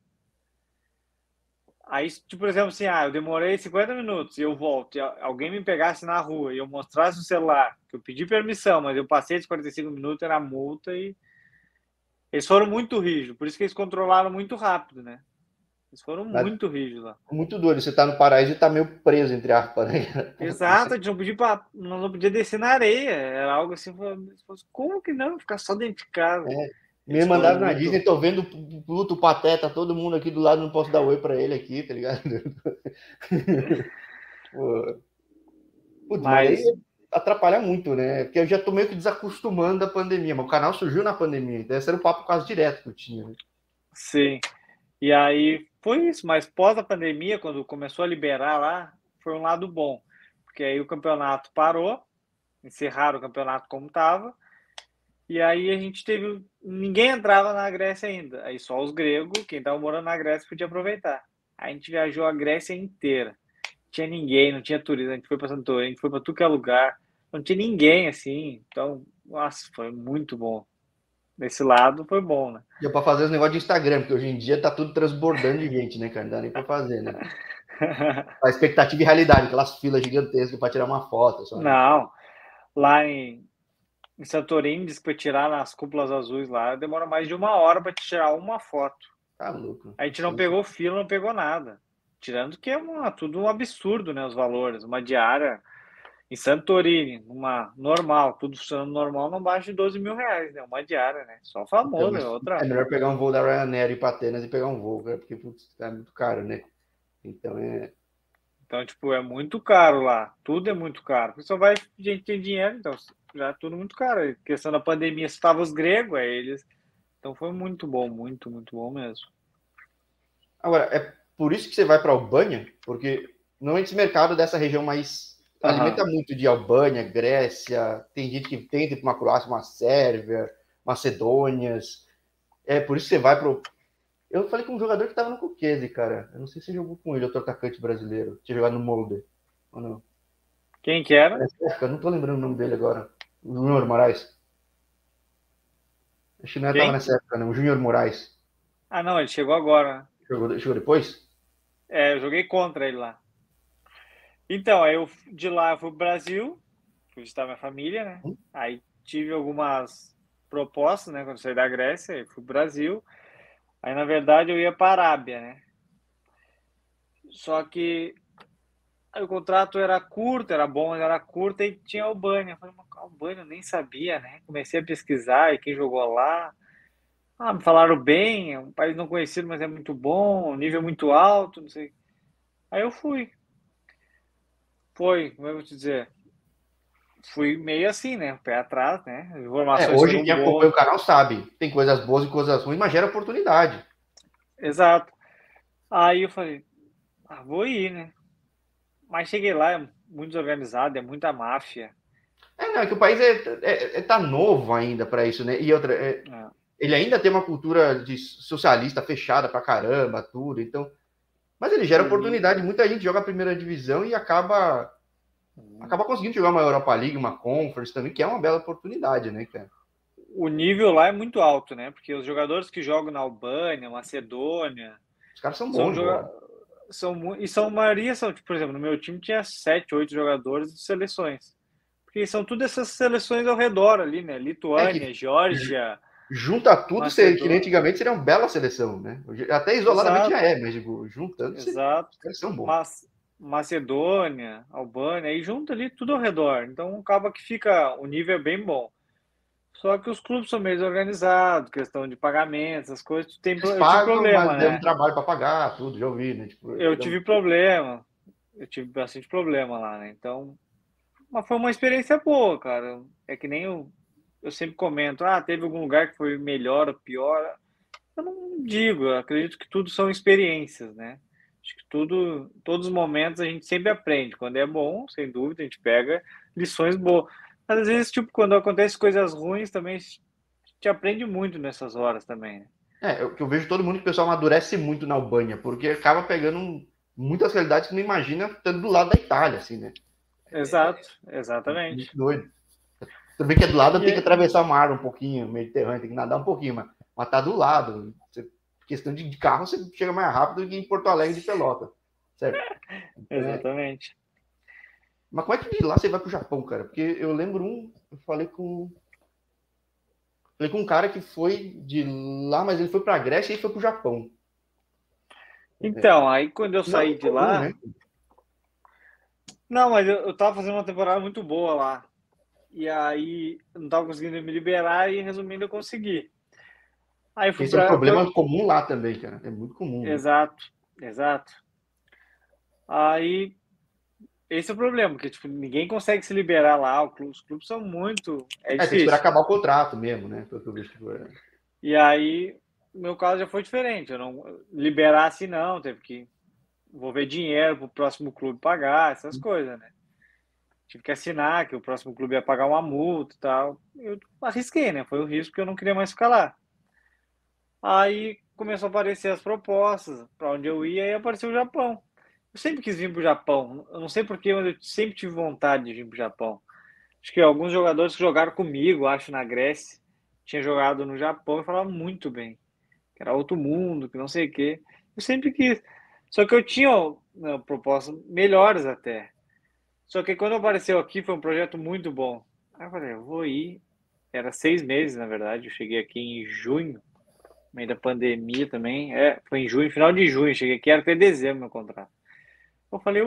Aí, tipo, por exemplo, assim, eu demorei 50 minutos e eu volto, e alguém me pegasse na rua e eu mostrasse o celular, que eu pedi permissão, mas eu passei de 45 minutos, era multa e eles foram muito rígidos, por isso que eles controlaram muito rápido, né? Eles foram muito rígidos lá. Muito doido, você tá no paraíso e tá meio preso, entre aspas, né? Exato, a gente não podia descer na areia, era algo assim, como que não? Ficar só dentro de casa. Me mandaram na Disney, tô vendo o Pluto, o Pateta, todo mundo aqui do lado, não posso dar oi pra ele aqui, tá ligado? Mas aí atrapalha muito, né? Porque eu já tô meio que desacostumando da pandemia, mas o canal surgiu na pandemia, então esse era o papo quase direto que eu tinha. Né? Sim, e aí foi isso, mas pós a pandemia, quando começou a liberar lá, foi um lado bom, porque aí o campeonato parou, encerraram o campeonato como estava, e aí a gente teve. Ninguém entrava na Grécia ainda. Aí só os gregos, quem estava morando na Grécia, podia aproveitar. Aí a gente viajou a Grécia inteira. Não tinha ninguém, não tinha turista. A gente foi para Santorini, a gente foi para tudo que é lugar. Não tinha ninguém assim. Então, nossa, foi muito bom. Desse lado foi bom, né? Deu pra fazer os negócios de Instagram, porque hoje em dia tá tudo transbordando de gente, né, cara? Não dá nem pra fazer, né? A expectativa e realidade, aquelas filas gigantescas pra tirar uma foto. Só, né? Não, lá em Santorini, diz que para tirar nas cúpulas azuis lá, demora mais de 1 hora para tirar uma foto. Tá louco. A gente não pegou fila, não pegou nada. Tirando que é tudo um absurdo, né? Os valores. Uma diária em Santorini, uma normal, tudo funcionando normal, não baixa de 12 mil reais, né? Uma diária, né? Só famoso, então, outra. É melhor pegar um voo da Ryanair e ir pra Atenas e pegar um voo, cara, porque putz, tá muito caro, né? Então Então, tipo, é muito caro lá. Tudo é muito caro. Porque só vai gente que tem dinheiro, então já é tudo muito caro. A questão da pandemia, estavam os gregos, aí eles. Então foi muito bom, muito, muito bom mesmo. Agora, é por isso que você vai para a Albânia, porque normalmente esse mercado dessa região mais alimenta muito de Albânia, Grécia, tem gente que tenta ir para uma Croácia, uma Sérvia, Macedônias. É por isso que você vai para o. Eu falei com um jogador que estava no Kukese, cara. Eu não sei se você jogou com ele, outro atacante brasileiro. Tinha jogado no Molde, ou não? Quem que era? Eu não tô lembrando o nome dele agora. O Júnior Moraes. Acho que não estava nessa época, não. O Júnior Moraes. Ah, não, ele chegou agora. Jogou depois? Eu joguei contra ele lá. Então, aí de lá eu fui pro Brasil, fui visitar minha família, né? Aí tive algumas propostas, né? Quando saí da Grécia, eu fui pro Brasil. Aí, na verdade, eu ia para a Arábia, né? Só que aí o contrato era curto, era bom, mas era curto, e tinha Albânia. Eu falei, mas Albânia eu nem sabia, né? Comecei a pesquisar e quem jogou lá. Me falaram bem, é um país não conhecido, mas é muito bom, nível muito alto, não sei. Aí eu fui. Como eu vou te dizer? Fui meio assim, né? Pé atrás, né? As informações Hoje quem acompanha boas. o canal sabe. Tem coisas boas e coisas ruins, mas gera oportunidade. Exato. Aí eu falei, vou ir, né? Mas cheguei lá, é muito desorganizado, é muita máfia. Não, é que o país tá novo ainda para isso, né? E outra, ele ainda tem uma cultura de socialista fechada pra caramba, tudo. Então, mas ele gera oportunidade. Muita gente joga a primeira divisão e acaba acabar conseguindo jogar uma Europa League, uma Conference também, que é uma bela oportunidade, né, cara? O nível lá é muito alto, né? Porque os jogadores que jogam na Albânia, Macedônia, Os caras são são bons de bola. e são a maioria são, tipo, por exemplo, no meu time tinha 7, 8 jogadores de seleções. Porque são todas essas seleções ao redor ali, né? É que Lituânia, Geórgia, junta tudo, que nem Macedônia. antigamente seria uma bela seleção, né? Até isoladamente Exato, já é, mas tipo, juntando, exato. eles são bons. Mas Macedônia, Albânia, aí junta ali tudo ao redor. Então acaba que fica, o nível é bem bom. Só que os clubes são meio desorganizados, questão de pagamentos, essas coisas. Eles Eu tive pagam, problema, mas deu um né? trabalho para pagar, tudo, já ouvi, né? Tipo, Eu tive problema. Eu tive bastante problema lá, né? Então, mas foi uma experiência boa, cara. É que nem eu sempre comento, teve algum lugar que foi melhor ou pior. Eu não digo, eu acredito que tudo são experiências, né? Acho que todos os momentos a gente sempre aprende. Quando é bom, sem dúvida, a gente pega lições boas. Mas às vezes, tipo, quando acontecem coisas ruins, também a gente aprende muito nessas horas também, né? que eu vejo todo mundo que o pessoal amadurece muito na Albânia, porque acaba pegando muitas realidades que não imagina estando do lado da Itália, assim, né? Exato, Muito exatamente. doido. Tudo bem que é do lado, E tem que é- atravessar o mar um pouquinho, Mediterrâneo, tem que nadar um pouquinho, mas tá do lado. Questão de carro, você chega mais rápido que em Porto Alegre de Pelota, certo? exatamente. Mas como é que de lá você vai pro Japão, cara? Porque eu lembro eu falei com um cara que foi de lá, mas ele foi pra Grécia e foi pro Japão. Então, aí quando eu Não é saí muito de comum, né? lá, não, mas eu tava fazendo uma temporada muito boa lá. E aí eu não tava conseguindo me liberar e resumindo eu consegui. Aí fui Esse é um pra. problema comum lá também, cara. É muito comum, né? Exato, exato. Aí esse é o problema, porque tipo, ninguém consegue se liberar lá, os clubes são muito. É É, tem que esperar difícil. acabar o contrato mesmo, né? Pelo que eu vejo. Tipo, E aí, no meu caso já foi diferente. Eu não liberar assim, não, teve que envolver dinheiro pro próximo clube pagar, essas coisas, né? Tive que assinar que o próximo clube ia pagar uma multa e tal. Eu arrisquei, né? Foi o risco que eu não queria mais ficar lá. Aí começou a aparecer as propostas para onde eu ia e apareceu o Japão. Eu sempre quis vir para o Japão. Eu não sei porquê, mas eu sempre tive vontade de vir para o Japão. Acho que alguns jogadores que jogaram comigo, acho, na Grécia, tinham jogado no Japão e falavam muito bem. Que era outro mundo, que não sei o quê. Eu sempre quis. Só que eu tinha, né, propostas melhores até. Só que quando apareceu aqui foi um projeto muito bom. Aí eu falei, eu vou ir. Era 6 meses, na verdade. Eu cheguei aqui em junho, no meio da pandemia também. Foi em junho, final de junho. Cheguei aqui, era até dezembro meu contrato. Eu falei,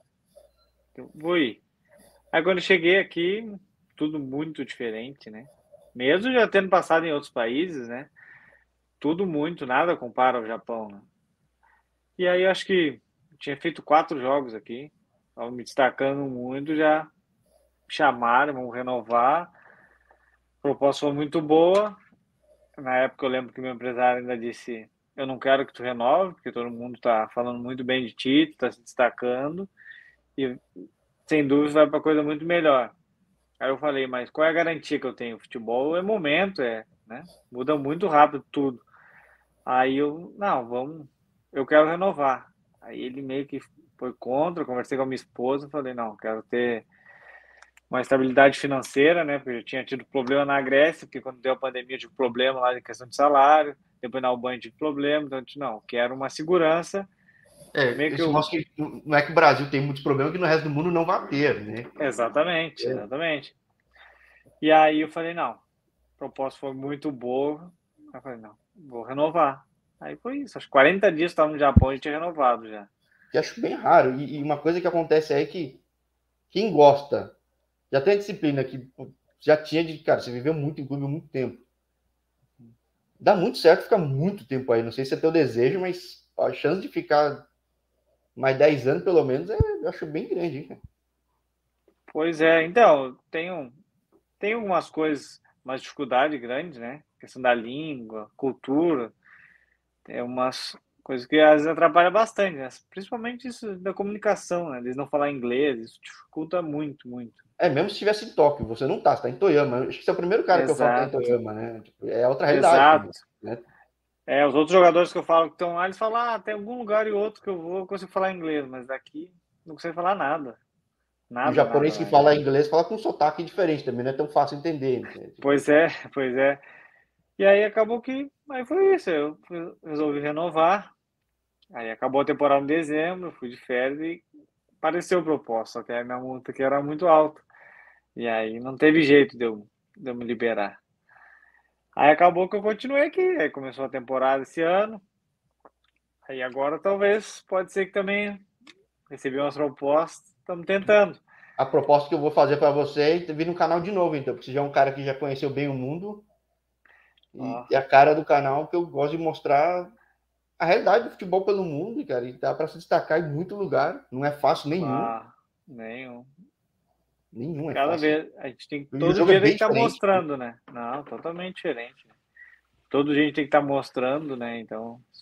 eu vou ir. Aí quando eu cheguei aqui, tudo muito diferente, né? Mesmo já tendo passado em outros países, né? Tudo muito, nada compara ao Japão, né? E aí eu acho que tinha feito 4 jogos aqui, tava me destacando muito, já me chamaram, vamos renovar. A proposta foi muito boa. Na época eu lembro que meu empresário ainda disse: eu não quero que tu renove, porque todo mundo está falando muito bem de ti, tu está se destacando e sem dúvida vai para coisa muito melhor. Aí eu falei: mas qual é a garantia que eu tenho? Futebol é momento, né? Muda muito rápido tudo. Aí eu, não, vamos, eu quero renovar. Aí ele meio que foi contra, conversei com a minha esposa, falei: não, quero ter uma estabilidade financeira, né? Porque eu tinha tido problema na Grécia, porque quando deu a pandemia eu tive problema lá em questão de salário, depois na Albânia tive problema, então eu disse, não, quero uma segurança, meio que Isso eu... mostra que não é que o Brasil tem muitos problemas que no resto do mundo não vai ter, né? Exatamente, exatamente. E aí eu falei, não, a proposta foi muito boa, eu falei, não, vou renovar. Aí foi isso, acho que 40 dias estava no Japão e tinha renovado já. Que acho bem raro. E uma coisa que acontece é que quem gosta, já tem a disciplina que já tinha de, cara, você viveu muito em clube há muito tempo. Dá muito certo ficar muito tempo aí. Não sei se é teu desejo, mas a chance de ficar mais 10 anos, pelo menos, eu acho bem grande, hein, cara? Pois é, então, tem algumas coisas, umas dificuldades grandes, né? Questão da língua, cultura, é umas coisas que às vezes atrapalha bastante, né? Principalmente isso da comunicação, né? Eles não falar inglês, isso dificulta muito, muito. Mesmo se estivesse em Tóquio, você não tá, você tá em Toyama. Acho que você é o primeiro cara que eu falo que tá em Exato, Toyama, né? Tipo, é outra realidade também, exato. né? Os outros jogadores que eu falo que estão lá, eles falam, tem algum lugar e outro que eu vou, eu consigo falar inglês, mas daqui não consigo falar nada. E o Nada, nada, japonês que nada. fala inglês fala com um sotaque diferente também, não é tão fácil entender. Né? Pois é, pois é. E aí acabou que. Aí foi isso. Resolvi renovar. Aí acabou a temporada em dezembro, fui de férias e apareceu proposta, só que a minha multa aqui era muito alta. E aí não teve jeito de eu me liberar. Aí acabou que eu continuei aqui. Aí começou a temporada esse ano. Aí agora talvez, pode ser que também recebi umas propostas. Estamos tentando. A proposta que eu vou fazer para você é vir no canal de novo, então, porque você já é um cara que já conheceu bem o mundo e Ó, é a cara do canal que eu gosto de mostrar a realidade do futebol pelo mundo, cara, e dá para se destacar em muito lugar, não é fácil nenhum, ah, nenhum. nenhum é Cada fácil. vez, a gente tem E o todo jogo é dia tem bem que estar diferente. mostrando, né? Não, totalmente diferente. Todo dia a gente tem que estar mostrando, né? Então, isso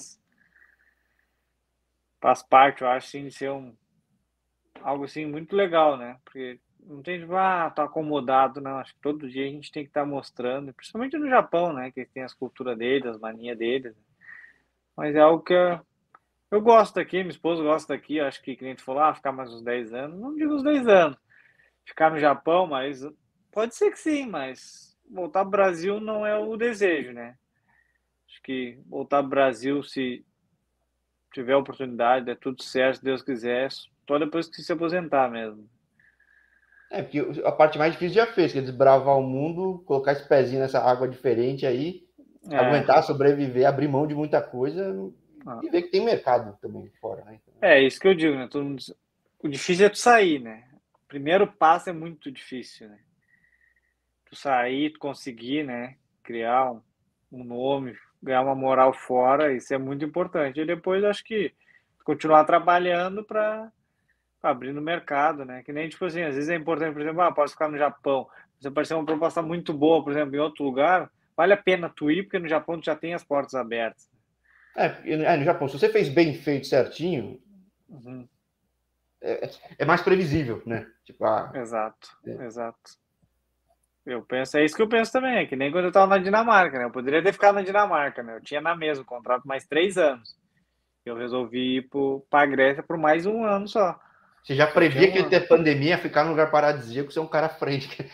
faz parte, eu acho, sim, de ser algo assim muito legal, né? Porque não tem tipo, tá acomodado, não. Acho que todo dia a gente tem que estar mostrando, principalmente no Japão, né? Que tem as culturas deles, as manias deles. Mas é algo que eu gosto daqui, minha esposa gosta daqui. Acho que cliente falou, ficar mais uns 10 anos. Não digo uns 10 anos, ficar no Japão, mas pode ser que sim, mas voltar para o Brasil não é o desejo, né? Acho que voltar para o Brasil, se tiver oportunidade, é tudo certo, se Deus quiser, só depois que se aposentar mesmo. É, porque a parte mais difícil já fez, que é desbravar o mundo, colocar esse pezinho nessa água diferente aí, É, aguentar, sobreviver, abrir mão de muita coisa e ver que tem mercado também fora, né? é isso que eu digo, né? O difícil é tu sair, né? O primeiro passo é muito difícil, né? Tu sair, tu conseguir, né? Criar um nome, ganhar uma moral fora, isso é muito importante. E depois acho que continuar trabalhando para abrir no mercado, né? Que nem, tipo assim, às vezes é importante, por exemplo, posso ficar no Japão. Se aparecer uma proposta muito boa, por exemplo, em outro lugar, vale a pena tu ir, porque no Japão tu já tem as portas abertas. No Japão, se você fez bem feito certinho, Uhum. é mais previsível, né? Tipo, Exato, exato. Eu penso, é isso que eu penso também, é que nem quando eu estava na Dinamarca, né? Eu poderia ter ficado na Dinamarca, né? Eu tinha na mesa o contrato mais 3 anos. Eu resolvi ir para a Grécia por mais um ano só. você já Só tinha previa um que ia ano. ter pandemia, ficar num lugar paradisíaco, você é um cara à frente.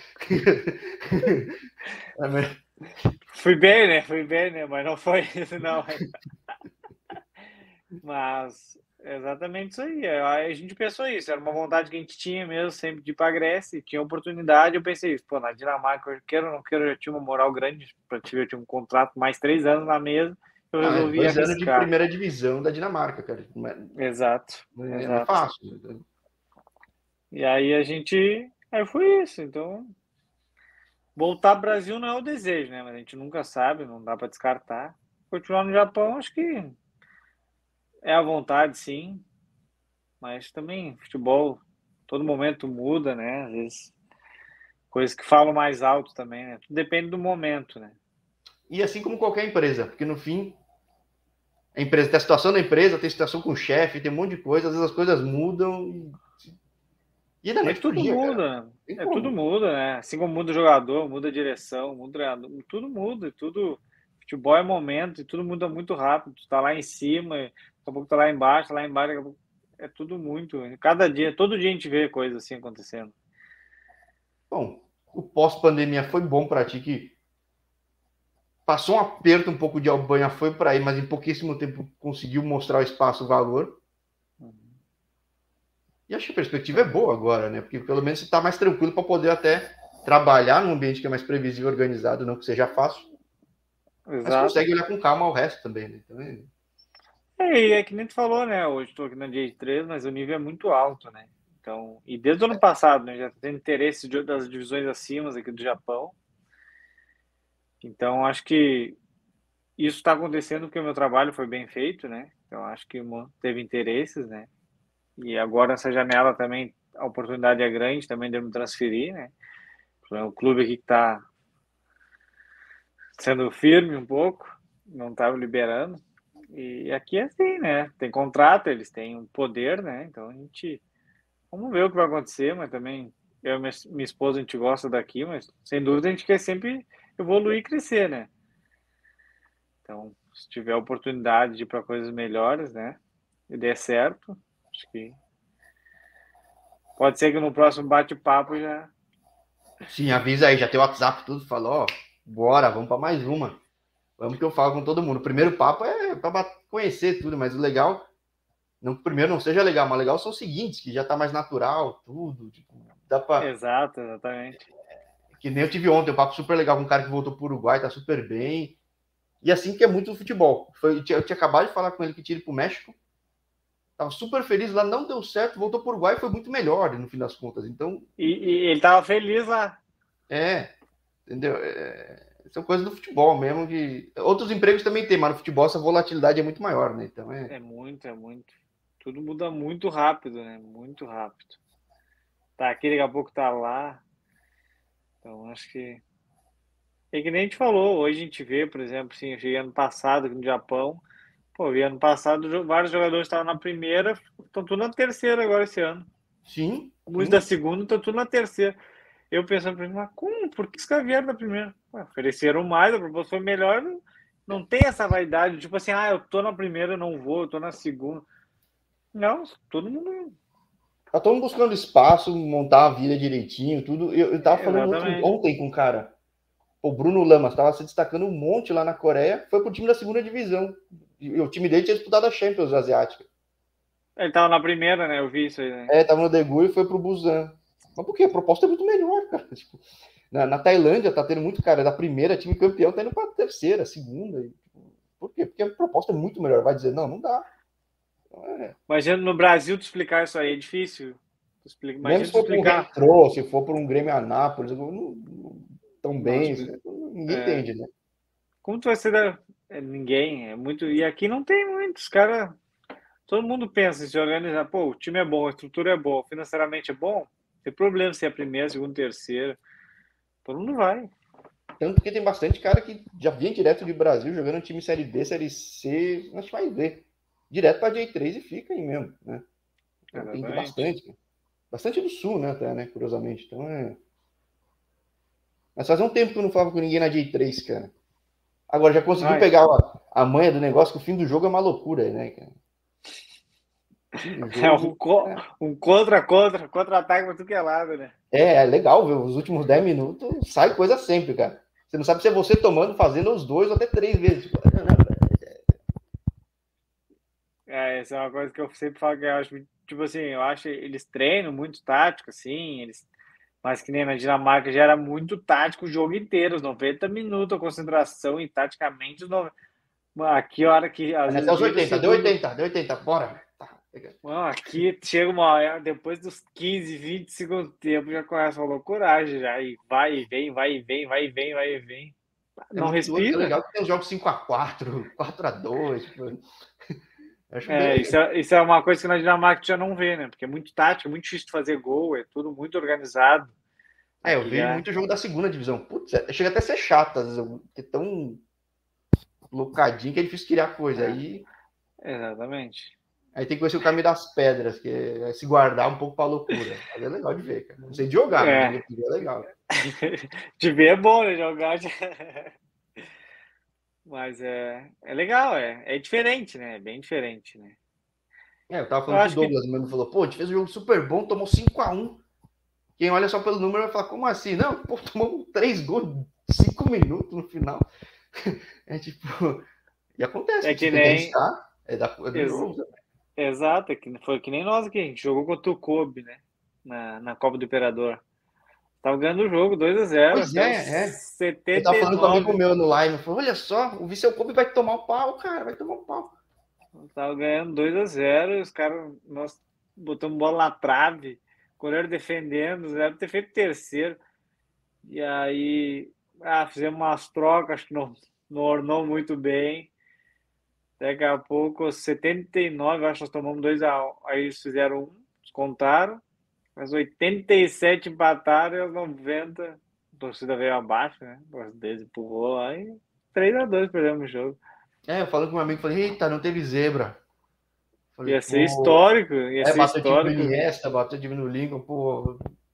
Fui bem, né? Mas não foi isso, não. Mas é exatamente isso aí. A gente pensou isso, era uma vontade que a gente tinha mesmo, sempre de ir para a Grécia, e tinha oportunidade. Eu pensei isso, pô, na Dinamarca, eu quero ou não quero, eu já tinha uma moral grande, eu tinha um contrato mais 3 anos na mesa, eu Não, resolvi 2 anos de arriscar. primeira divisão da Dinamarca, cara. Exato, Não é exato. fácil. E aí a gente. Aí foi isso. Então, voltar ao Brasil não é o desejo, né? Mas a gente nunca sabe, não dá para descartar. Continuar no Japão, acho que é a vontade, sim. Mas também, futebol, todo momento muda, né? Às vezes, coisas que falam mais alto também, né? Tudo depende do momento, né? E assim como qualquer empresa, porque no fim, a empresa tem a situação da empresa, tem a situação com o chefe, tem um monte de coisa, às vezes as coisas mudam e é da E noite pro tudo dia, cara. muda, Tem tudo como. muda, né? Assim como muda o jogador, muda a direção, muda o treinador, tudo muda, e tudo. Futebol é momento, e tudo muda muito rápido. Tu tá lá em cima, daqui a pouco tá lá embaixo, daqui a pouco é tudo muito. Cada dia, todo dia a gente vê coisas assim acontecendo. Bom, o pós-pandemia foi bom para ti, que passou um aperto um pouco de Albanha, foi para aí, mas em pouquíssimo tempo conseguiu mostrar o espaço, o valor. Uhum. E acho que a perspectiva é boa agora, né? Porque pelo menos você está mais tranquilo para poder até trabalhar num ambiente que é mais previsível e organizado, não que seja fácil, mas Exato. consegue olhar com calma ao resto também, né? Então, E é que nem tu falou, né? Hoje estou aqui na J3, mas o nível é muito alto, né? Então, e desde o ano passado, né? Já tem interesse das divisões acima aqui do Japão. Então, acho que isso está acontecendo porque o meu trabalho foi bem feito, né? Então, acho que teve interesses, né? E agora essa janela também, a oportunidade é grande também de eu me transferir, né? O clube aqui que está sendo firme um pouco, não estava liberando. E aqui é assim, né? Tem contrato, eles têm um poder, né? Então a gente. Vamos ver o que vai acontecer, mas também eu e minha esposa a gente gosta daqui, mas sem dúvida a gente quer sempre evoluir e crescer, né? Então, se tiver oportunidade de ir para coisas melhores, né? E der certo, acho que Pode ser que no próximo bate-papo já. Sim, avisa aí, já tem o WhatsApp, tudo, falou, ó, bora, vamos para mais uma. Vamos que eu falo com todo mundo. O primeiro papo é para conhecer tudo, mas o legal, não que o primeiro não seja legal, mas legal são os seguintes, que já tá mais natural, tudo, tipo, dá para Exato, exatamente. que nem eu tive ontem, um papo super legal com um cara que voltou pro Uruguai, tá super bem. E assim que é muito futebol. Eu tinha acabado de falar com ele que tinha ido pro México, tava super feliz lá, não deu certo, voltou pro Uruguai e foi muito melhor no fim das contas. Então, E ele tava feliz lá. entendeu? São coisas do futebol mesmo que outros empregos também tem, mas no futebol essa volatilidade é muito maior, né? Então É muito, é muito. Tudo muda muito rápido, né? Muito rápido. Tá aqui, daqui a pouco tá lá. Então, acho que. É que nem a gente falou, hoje a gente vê, por exemplo, assim, eu cheguei ano passado aqui no Japão. Pô, vi ano passado vários jogadores estavam na primeira, estão tudo na terceira agora esse ano. sim, Muitos da sim. segunda estão tudo na terceira. Eu pensando pra mim, mas como? Por que os caras vieram da primeira? Ué, ofereceram mais, a proposta foi melhor. Não tem essa vaidade, tipo assim, eu tô na primeira, eu não vou, eu tô na segunda. Não, todo mundo. Tá todo mundo buscando espaço, montar a vida direitinho, tudo. Eu tava falando Exatamente. ontem com um cara, o Bruno Lamas estava se destacando um monte lá na Coreia, foi pro time da segunda divisão. E o time dele tinha disputado a Champions Asiática. Ele tava na primeira, né? Eu vi isso aí, né? Tava no Daegu e foi pro Busan. Mas por quê? A proposta é muito melhor, cara. Tipo, na Tailândia tá tendo muito, cara, da primeira, time campeão, tá indo pra terceira, segunda. Por quê? Porque a proposta é muito melhor. Vai dizer, não, não dá. Então, Imagina no Brasil tu explicar isso aí, é difícil. mesmo Imagina se tu for para um explicar. Retrô, se for para um Grêmio Anápolis, não tão Não, bem, ninguém é, entende, né? como tu vai ser da. Ninguém, é muito. E aqui não tem muitos, cara. Todo mundo pensa em se organizar. Pô, o time é bom, a estrutura é boa, financeiramente é bom. Não tem problema se é a primeira, segunda, terceira. Todo mundo vai. Tanto que tem bastante cara que já vinha direto de Brasil jogando time Série B, Série C, acho que vai ver. Direto para J3 e fica aí mesmo, né? Então tem Exatamente. bastante. Bastante do Sul, né, até, né, curiosamente. Então Mas faz um tempo que eu não falava com ninguém na J3, cara. Agora, já conseguiu Ai, pegar a manha do negócio, que o fim do jogo é uma loucura, né, cara? O fim do é jogo... um contra-ataque pra tudo que é lado, né? É legal, viu? Os últimos 10 minutos sai coisa sempre, cara. Você não sabe se é você tomando, fazendo os dois ou até três vezes. Tipo, Essa é uma coisa que eu sempre falo que eu acho, tipo assim, eu acho eles treinam muito tático, assim, mas que nem na Dinamarca já era muito tático o jogo inteiro, os 90 minutos, a concentração e taticamente aqui a hora que às até vezes os vira o 80, segundo. deu 80, bora. Tá. Mano, aqui chega uma hora, depois dos 15, 20 segundos tempo, já começa a loucuragem já. E vai e vem, vai e vem, vai e vem, vai e vem. É Não muito doido, é respira. legal que tem os jogos 5x4, 4x2. Tipo, eu acho bem. Isso é uma coisa que na Dinamarca tu já não vê, né? Porque é muito tático, é muito difícil de fazer gol, é tudo muito organizado. Eu Aqui vejo já. muito jogo da segunda divisão. Putz, chega até a ser chato, às vezes, é tão locadinho que é difícil criar coisa. É, exatamente. Aí tem que conhecer o caminho das pedras, que é se guardar um pouco pra loucura. Mas é legal de ver, cara. Não sei de jogar, mas de É. ver é legal. De ver é bom, né? Jogar. Mas é legal, é diferente, né? É bem diferente, né? Eu tava Eu falando com o acho que Douglas mesmo, falou, pô, a gente fez um jogo super bom, tomou 5x1. Quem olha só pelo número vai falar, como assim? Não, pô, tomamos 3 gols em 5 minutos no final. É tipo, e acontece é que você que tem que nem. arriscar, é do ex- jogo. Exato, que foi que nem nós aqui, a gente jogou contra o Kobe, né? Na Copa do Imperador. Tava ganhando o jogo 2-0 Pois até os é. Eu tava falando com um amigo 79. meu no live, falou, olha só, o Viseu Kobe vai tomar o pau, cara, vai tomar o pau. Tava ganhando 2-0, os caras, nós botamos bola na trave, o goleiro defendendo, era ter feito terceiro. E aí, fizemos umas trocas, acho que não ornou muito bem. Daqui a pouco, aos 79, acho que nós tomamos 2-1. Aí eles fizeram um, descontaram. Mas 87 empataram e aos 90 a torcida veio abaixo, né? O torcida deles empurrou lá e 3-2 perdemos o jogo. Eu falando com um amigo, falei, eita, não teve zebra. Falei, Ia ser pô, histórico, ia ser bateu o time no histórico. Iniesta, bateu o time no Lincoln, pô.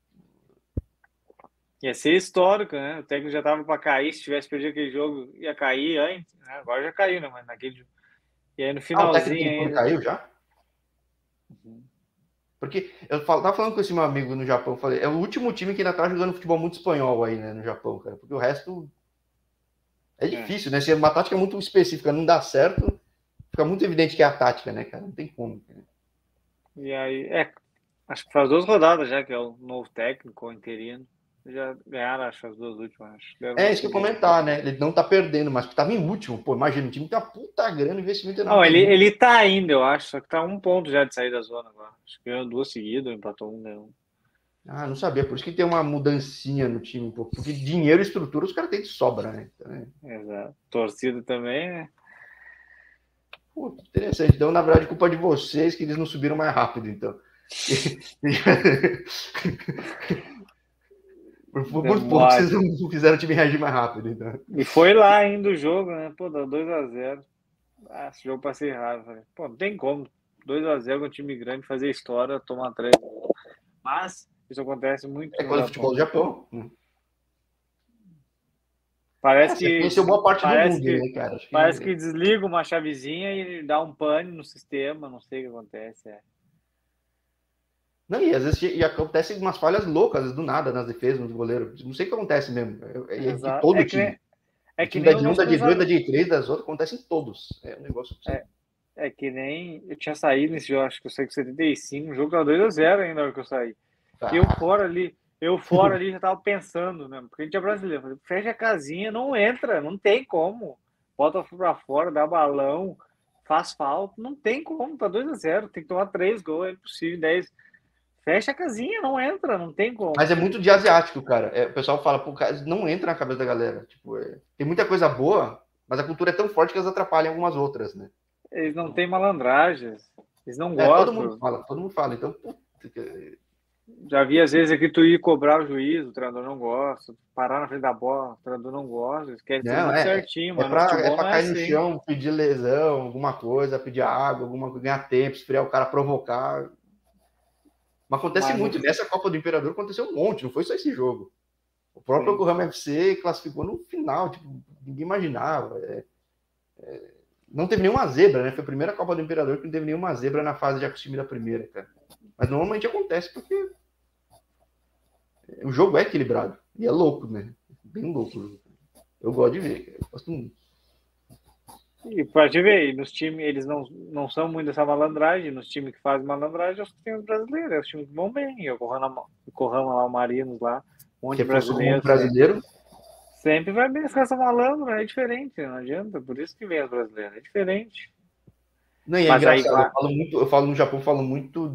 Ia ser histórico, né? O técnico já tava para cair, se tivesse perdido aquele jogo, ia cair antes, né? Agora já caiu, né? Mas naquele. E aí no O técnico finalzinho do clube ainda. caiu já? Porque tava falando com esse meu amigo no Japão, eu falei, é o último time que ainda tá jogando futebol muito espanhol aí, né, no Japão, cara. Porque o resto é difícil, né? Se uma tática muito específica não dá certo, fica muito evidente que é a tática, né, cara? Não tem como. Cara. E aí, acho que faz 2 rodadas já que é o novo técnico, o interino. Já ganharam, acho, as 2 últimas. Acho. Deram É uma isso que eu subida. comentar, né? Ele não tá perdendo, mas tava em último. Pô, imagina, o time tem uma puta grana, investimento Não, enorme. ele tá ainda, eu acho, só que tá 1 ponto já de sair da zona agora. Acho que ganhou 2 seguidas, empatou 1, ganhou 1. Ah, não sabia. Por isso que tem uma mudancinha no time, pô. Porque dinheiro e estrutura os caras têm de sobra, né? Então, Exato. Torcida também, né? pô, interessante. Então, na verdade, culpa de vocês que eles não subiram mais rápido, então. Por pouco Demora. vocês não fizeram o time reagir mais rápido, então. E foi lá ainda o jogo, né? Pô, dá 2-0. Ah, esse jogo passei raiva. Falei, pô, não tem como. 2-0 com um time grande fazer história, tomar 3. Mas isso acontece muito É no coisa do futebol Japão. do Japão. Parece É, você que conheceu boa parte do parece mundo, que né, cara? Acho parece que. que desliga uma chavezinha e dá um pane no sistema, não sei o que acontece. Não, e às vezes e acontece umas falhas loucas, às vezes, do nada, nas defesas, nos goleiros. Não sei o que acontece mesmo. É de Exato. todo time. É O que time da nem o de 1, nosso da de 2, da cruzamento. de 3, das outras, acontece em todos. É um negócio. É que nem eu tinha saído nesse jogo, acho que eu saí com 75, o jogo tava 2-0 ainda na hora que eu saí. Ah, Eu fora ali já tava pensando, né? Porque a gente é brasileiro. Falei, fecha a casinha, não entra, não tem como. Bota pra fora, dá balão, faz falta, não tem como, tá 2-0, tem que tomar 3 gols, é impossível, 10. Fecha a casinha, não entra, não tem como. mas é muito de asiático, cara. O pessoal fala, pô, cara, não entra na cabeça da galera. Tipo, tem muita coisa boa, mas a cultura é tão forte que elas atrapalham algumas outras, né? Eles não Então, têm malandragens, eles não todo mundo gostam. fala, todo mundo fala. Então, puta, Já vi às vezes aqui tu ir cobrar o juiz, o treinador não gosta, parar na frente da bola, o treinador não gosta, eles querem tudo não, muito certinho, mas no é futebol pra não é cair no assim. chão, pedir lesão, alguma coisa, pedir água, alguma coisa, ganhar tempo, esfriar o cara, provocar. Mas acontece Mas no, muito. Nessa Copa do Imperador aconteceu um monte, não foi só esse jogo. O próprio sim, Yokohama FC classificou no final, tipo, ninguém imaginava. Não teve nenhuma zebra, né? Foi a primeira Copa do Imperador que não teve nenhuma zebra na fase de acostumir da primeira, cara. Mas normalmente acontece porque o jogo é equilibrado. E é louco, né? Bem louco. Eu gosto de ver, cara. Eu gosto muito. e pode ver, nos times eles não são muito dessa malandragem, nos times que fazem malandragem, acho que tem os brasileiros, é os times que vão bem, o Corrama lá, o Marinos lá, um monte de Reforçou muito brasileiros, brasileiro. sempre vai bem com essa malandra, é diferente, não adianta, por isso que vem os brasileiros, é diferente. Não, e é Mas aí, engraçado, claro, eu falo no Japão, falo muito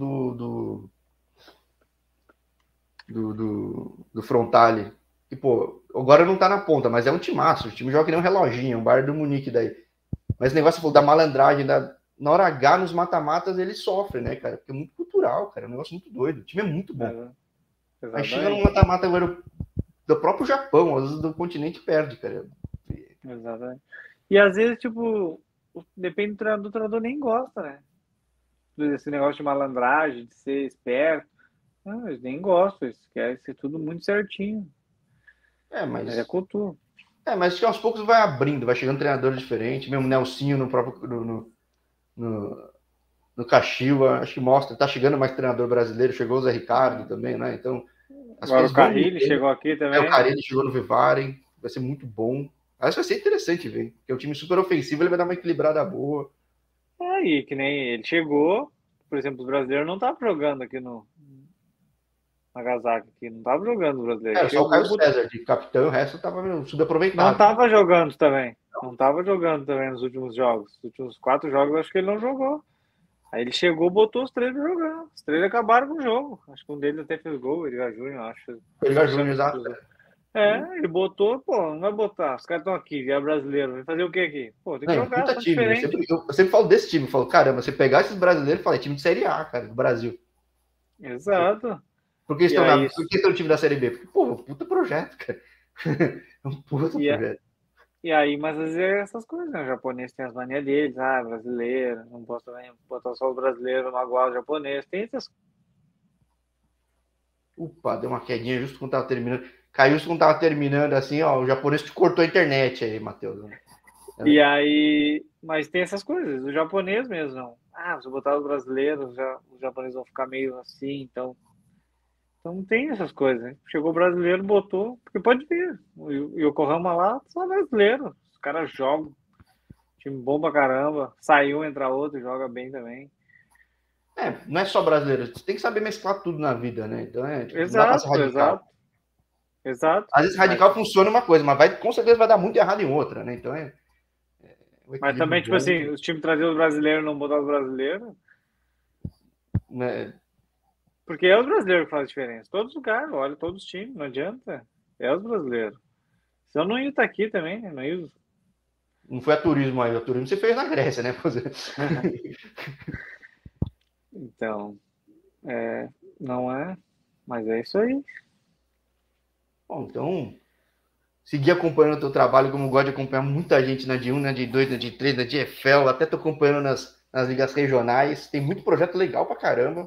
do Frontale. E, pô, agora não tá na ponta, mas é um timaço. O time joga que nem um reloginho, um Bayern do Munique daí. Mas o negócio da malandragem, na hora H, nos mata-matas, ele sofre, né, cara? Porque é muito cultural, cara. É um negócio muito doido. O time é muito bom. Aí chega no exatamente, mata-mata agora do próprio Japão, às vezes do continente perde, cara. exatamente. E às vezes, tipo, depende do treinador nem gosta, né? Desse negócio de malandragem, de ser esperto. Não, eles nem gostam, eles querem ser tudo muito certinho. É, Mas é mas. cultura. Mas acho que aos poucos vai abrindo, vai chegando treinador diferente, mesmo Nelsinho no próprio. No, no Caxiwa, acho que mostra, tá chegando mais treinador brasileiro, chegou o Zé Ricardo também, né? Então, as Agora o coisas vão Carrilho mudando. chegou aqui O também. Carille chegou no Vivaren, vai ser muito bom. Acho que vai ser interessante ver, porque é um time super ofensivo, ele vai dar uma equilibrada boa. Aí, que nem ele chegou, por exemplo, os brasileiros não estavam jogando aqui no Nagasaki, aqui, não estavam jogando o brasileiro. Ele Era só o chegou, Caio César de capitão, o resto tava não subaproveitado. estava jogando também. Não estava jogando também nos últimos jogos. Nos últimos 4 jogos, acho que ele não jogou. Aí ele chegou, botou os três pra jogar. Os três acabaram com o jogo. Acho que um deles até fez gol, ele Júnior, acho. Ele Chama Júnior, que exato. cruzou. Ele botou, pô, não vai botar. Os caras estão aqui, é brasileiro, vai fazer o que aqui? Pô, tem que Não, é um jogar, puta são time. diferentes. Eu sempre falo desse time, eu falo, caramba, você pegar esses brasileiros, fala, é time de Série A, cara, do Brasil. Exato. Por que E estão aí, por que estão no time da Série B? Porque, pô, puta projeto, cara. É um puta e, a- projeto. e aí, mas às vezes é essas coisas, né? O japonês tem as manias deles, brasileiro, não posso também botar só o brasileiro, magoar o japonês. Tem essas. Opa, deu uma quedinha justo quando tava terminando. Caiu justo quando tava terminando, assim, ó. O japonês te cortou a internet aí, Matheus. E aí. Mas tem essas coisas, o japonês mesmo, não. Se eu botar os brasileiros, os japoneses vão ficar meio assim, então tem essas coisas, né? Chegou o brasileiro, botou, porque pode ver. O Yokohama lá, só brasileiro. Os caras jogam, time bom pra caramba. Saiu, entra outro, joga bem também. Não é só brasileiro, você tem que saber mesclar tudo na vida, né? Então tipo, não dá pra ser Exato, radical. exato. Às vezes radical funciona uma coisa, mas com certeza vai dar muito errado em outra, né? Então um Mas equilíbrio também, tipo bom, assim, os times traziam os brasileiros não botar os brasileiros, né? porque é os brasileiros que fazem diferença. Todos os lugares, olha, todos os times, não adianta. É os brasileiros. Senão não ia estar aqui também, né? Não ia. Não foi a turismo aí, a turismo você fez na Grécia, né? Então, não é, mas é isso aí. Bom, então, seguir acompanhando o teu trabalho, como eu gosto de acompanhar muita gente na D1, na D2, na D3, na DFL, até tô acompanhando nas ligas regionais. Tem muito projeto legal pra caramba.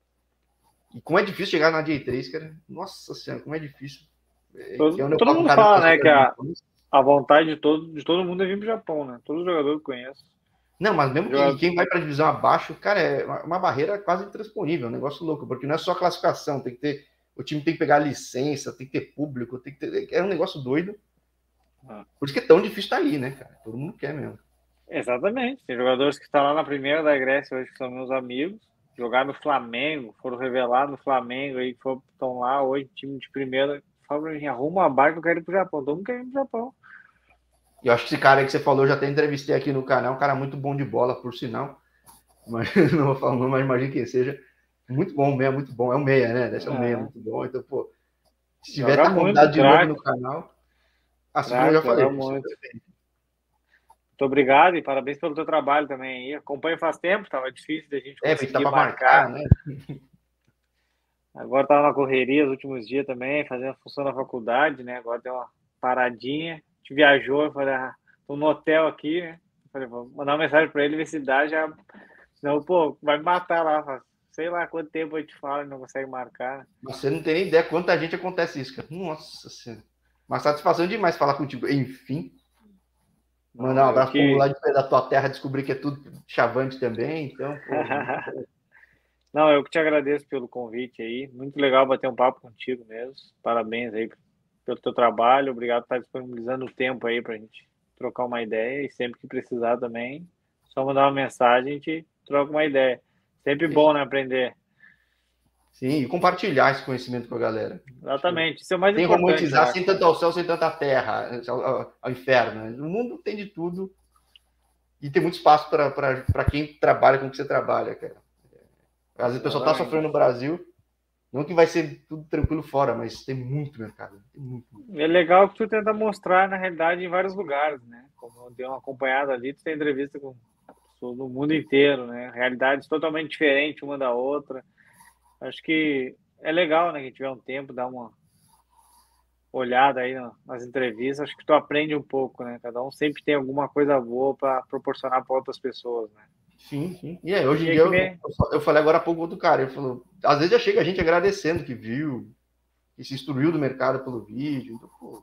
E como é difícil chegar na D3, cara. Nossa Senhora, como é difícil. Que é onde eu Todo falo com mundo cada fala, das né, que transmissões. a vontade de todo mundo é vir pro Japão, né? Todos os jogadores que conheço. Não, mas mesmo que Jogador... quem vai para a divisão abaixo, cara, é uma barreira quase intransponível, um negócio louco, porque não é só classificação, tem que ter, o time tem que pegar licença, tem que ter público, tem que ter, é um negócio doido. Por isso que é tão difícil estar aí, né, cara? Todo mundo quer mesmo. Exatamente. Tem jogadores que estão lá na primeira da Grécia hoje, que são meus amigos, jogaram no Flamengo, foram revelados no Flamengo, aí estão lá hoje, time de primeira. Fala pra mim, arruma uma barca, eu quero ir pro Japão. Todo mundo quer ir pro Japão. Eu acho que esse cara aí que você falou, eu já até entrevistei aqui no canal, um cara muito bom de bola, por sinal. Mas não vou falar, mas imagino que seja. Muito bom, meia, muito bom. É um meia, né? Deve ser um meia muito bom. Então, pô, se tiver, Joga tá muito, convidado de novo craque, no canal. Assim como eu já joga falei. muito. Muito obrigado e parabéns pelo teu trabalho também aí. Acompanho faz tempo, tava difícil da gente Porque tá conseguir para marcar. marcar, né? Agora tava na correria os últimos dias também, fazendo a função da faculdade, né? Agora deu uma paradinha. A gente viajou, eu falei, tô no hotel aqui, né? Eu falei, vou mandar uma mensagem pra ele, ver se dá já. Senão, pô, vai me matar lá. Sei lá quanto tempo a gente fala e não consegue marcar. Você não tem nem ideia quanta gente acontece isso, cara. Nossa Senhora. Uma satisfação demais falar contigo. Enfim. Mandar Não, um eu abraço pro povo que. lá da tua terra, descobrir que é tudo chavante também. Então, pô. Não, eu que te agradeço pelo convite aí. Muito legal bater um papo contigo mesmo. Parabéns aí pelo teu trabalho. Obrigado por estar disponibilizando o tempo aí pra gente trocar uma ideia. E sempre que precisar também, só mandar uma mensagem e a gente troca uma ideia. Sempre bom, né, aprender. Sim, e compartilhar esse conhecimento com a galera. Exatamente. Isso é o mais Sem importante, eu romantizar, acho. sem tanto ao céu, sem tanta terra, ao inferno. O mundo tem de tudo e tem muito espaço para quem trabalha com o que você trabalha, cara. Às vezes o pessoal está Exatamente. sofrendo no Brasil, não que vai ser tudo tranquilo fora, mas tem muito mercado. Tem muito. É legal que tu tenta mostrar, na realidade, em vários lugares, né? Como eu dei uma acompanhada ali, tu tem entrevista com pessoas do mundo inteiro, né? Realidades totalmente diferentes uma da outra. Acho que é legal, né? Que tiver um tempo, dar uma olhada aí nas entrevistas. Acho que tu aprende um pouco, né? Cada um sempre tem alguma coisa boa para proporcionar para outras pessoas, né? Sim, sim. E aí, hoje E em é dia, que nem. eu falei agora há pouco outro cara, ele falou, às vezes já chega a gente agradecendo que viu, que se instruiu do mercado pelo vídeo. Então, pô,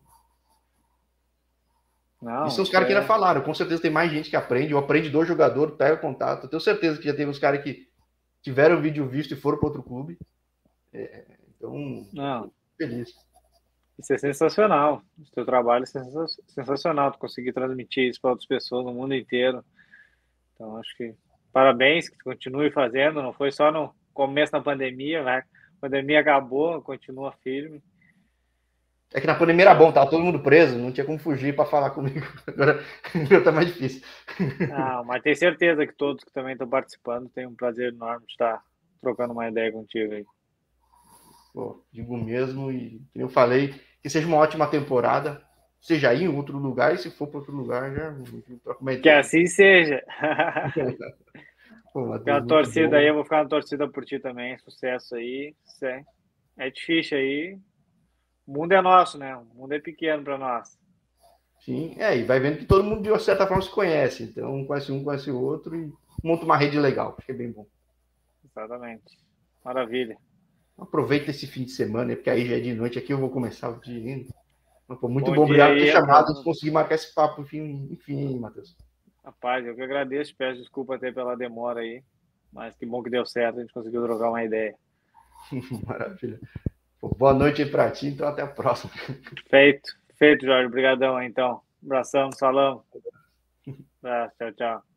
isso Não, são os isso caras que ainda é. falaram. Com certeza tem mais gente que aprende, ou aprende do jogador, pega contato. Eu tenho certeza que já teve uns caras que tiveram o vídeo visto e foram para outro clube. Então, Não, feliz. isso é sensacional. O teu trabalho é sensacional. Tu conseguir transmitir isso para outras pessoas no mundo inteiro. Então, acho que parabéns, que tu continue fazendo. Não foi só no começo da pandemia, né? A pandemia acabou, continua firme. É que na pandemia era bom, tava todo mundo preso, não tinha como fugir para falar comigo. Agora tá mais difícil. Mas tenho certeza que todos que também estão participando têm um prazer enorme de estar trocando uma ideia contigo aí. Pô, digo mesmo, e como eu falei, que seja uma ótima temporada, seja aí em outro lugar, e se for para outro lugar, já troca uma Que ideia. assim seja. Pô, Pela Matheus, muito torcida aí, bom. eu vou ficar na torcida por ti também. Sucesso aí. É difícil aí. O mundo é nosso, né? O mundo é pequeno para nós. Sim, e vai vendo que todo mundo de certa forma se conhece, então um, conhece o outro e monta uma rede legal, acho que é bem bom. Exatamente. Maravilha. Aproveita esse fim de semana, porque aí já é de noite, aqui eu vou começar o dia. Pô, muito Bom bom, dia obrigado por ter aí. chamado, conseguir marcar esse papo, enfim, Matheus. Rapaz, eu que agradeço, peço desculpa até pela demora aí, mas que bom que deu certo, a gente conseguiu trocar uma ideia. Maravilha. Boa noite aí pra ti, então até a próxima. Feito, feito, Jorge. Obrigadão, então. Abração, salão. Tchau, tchau.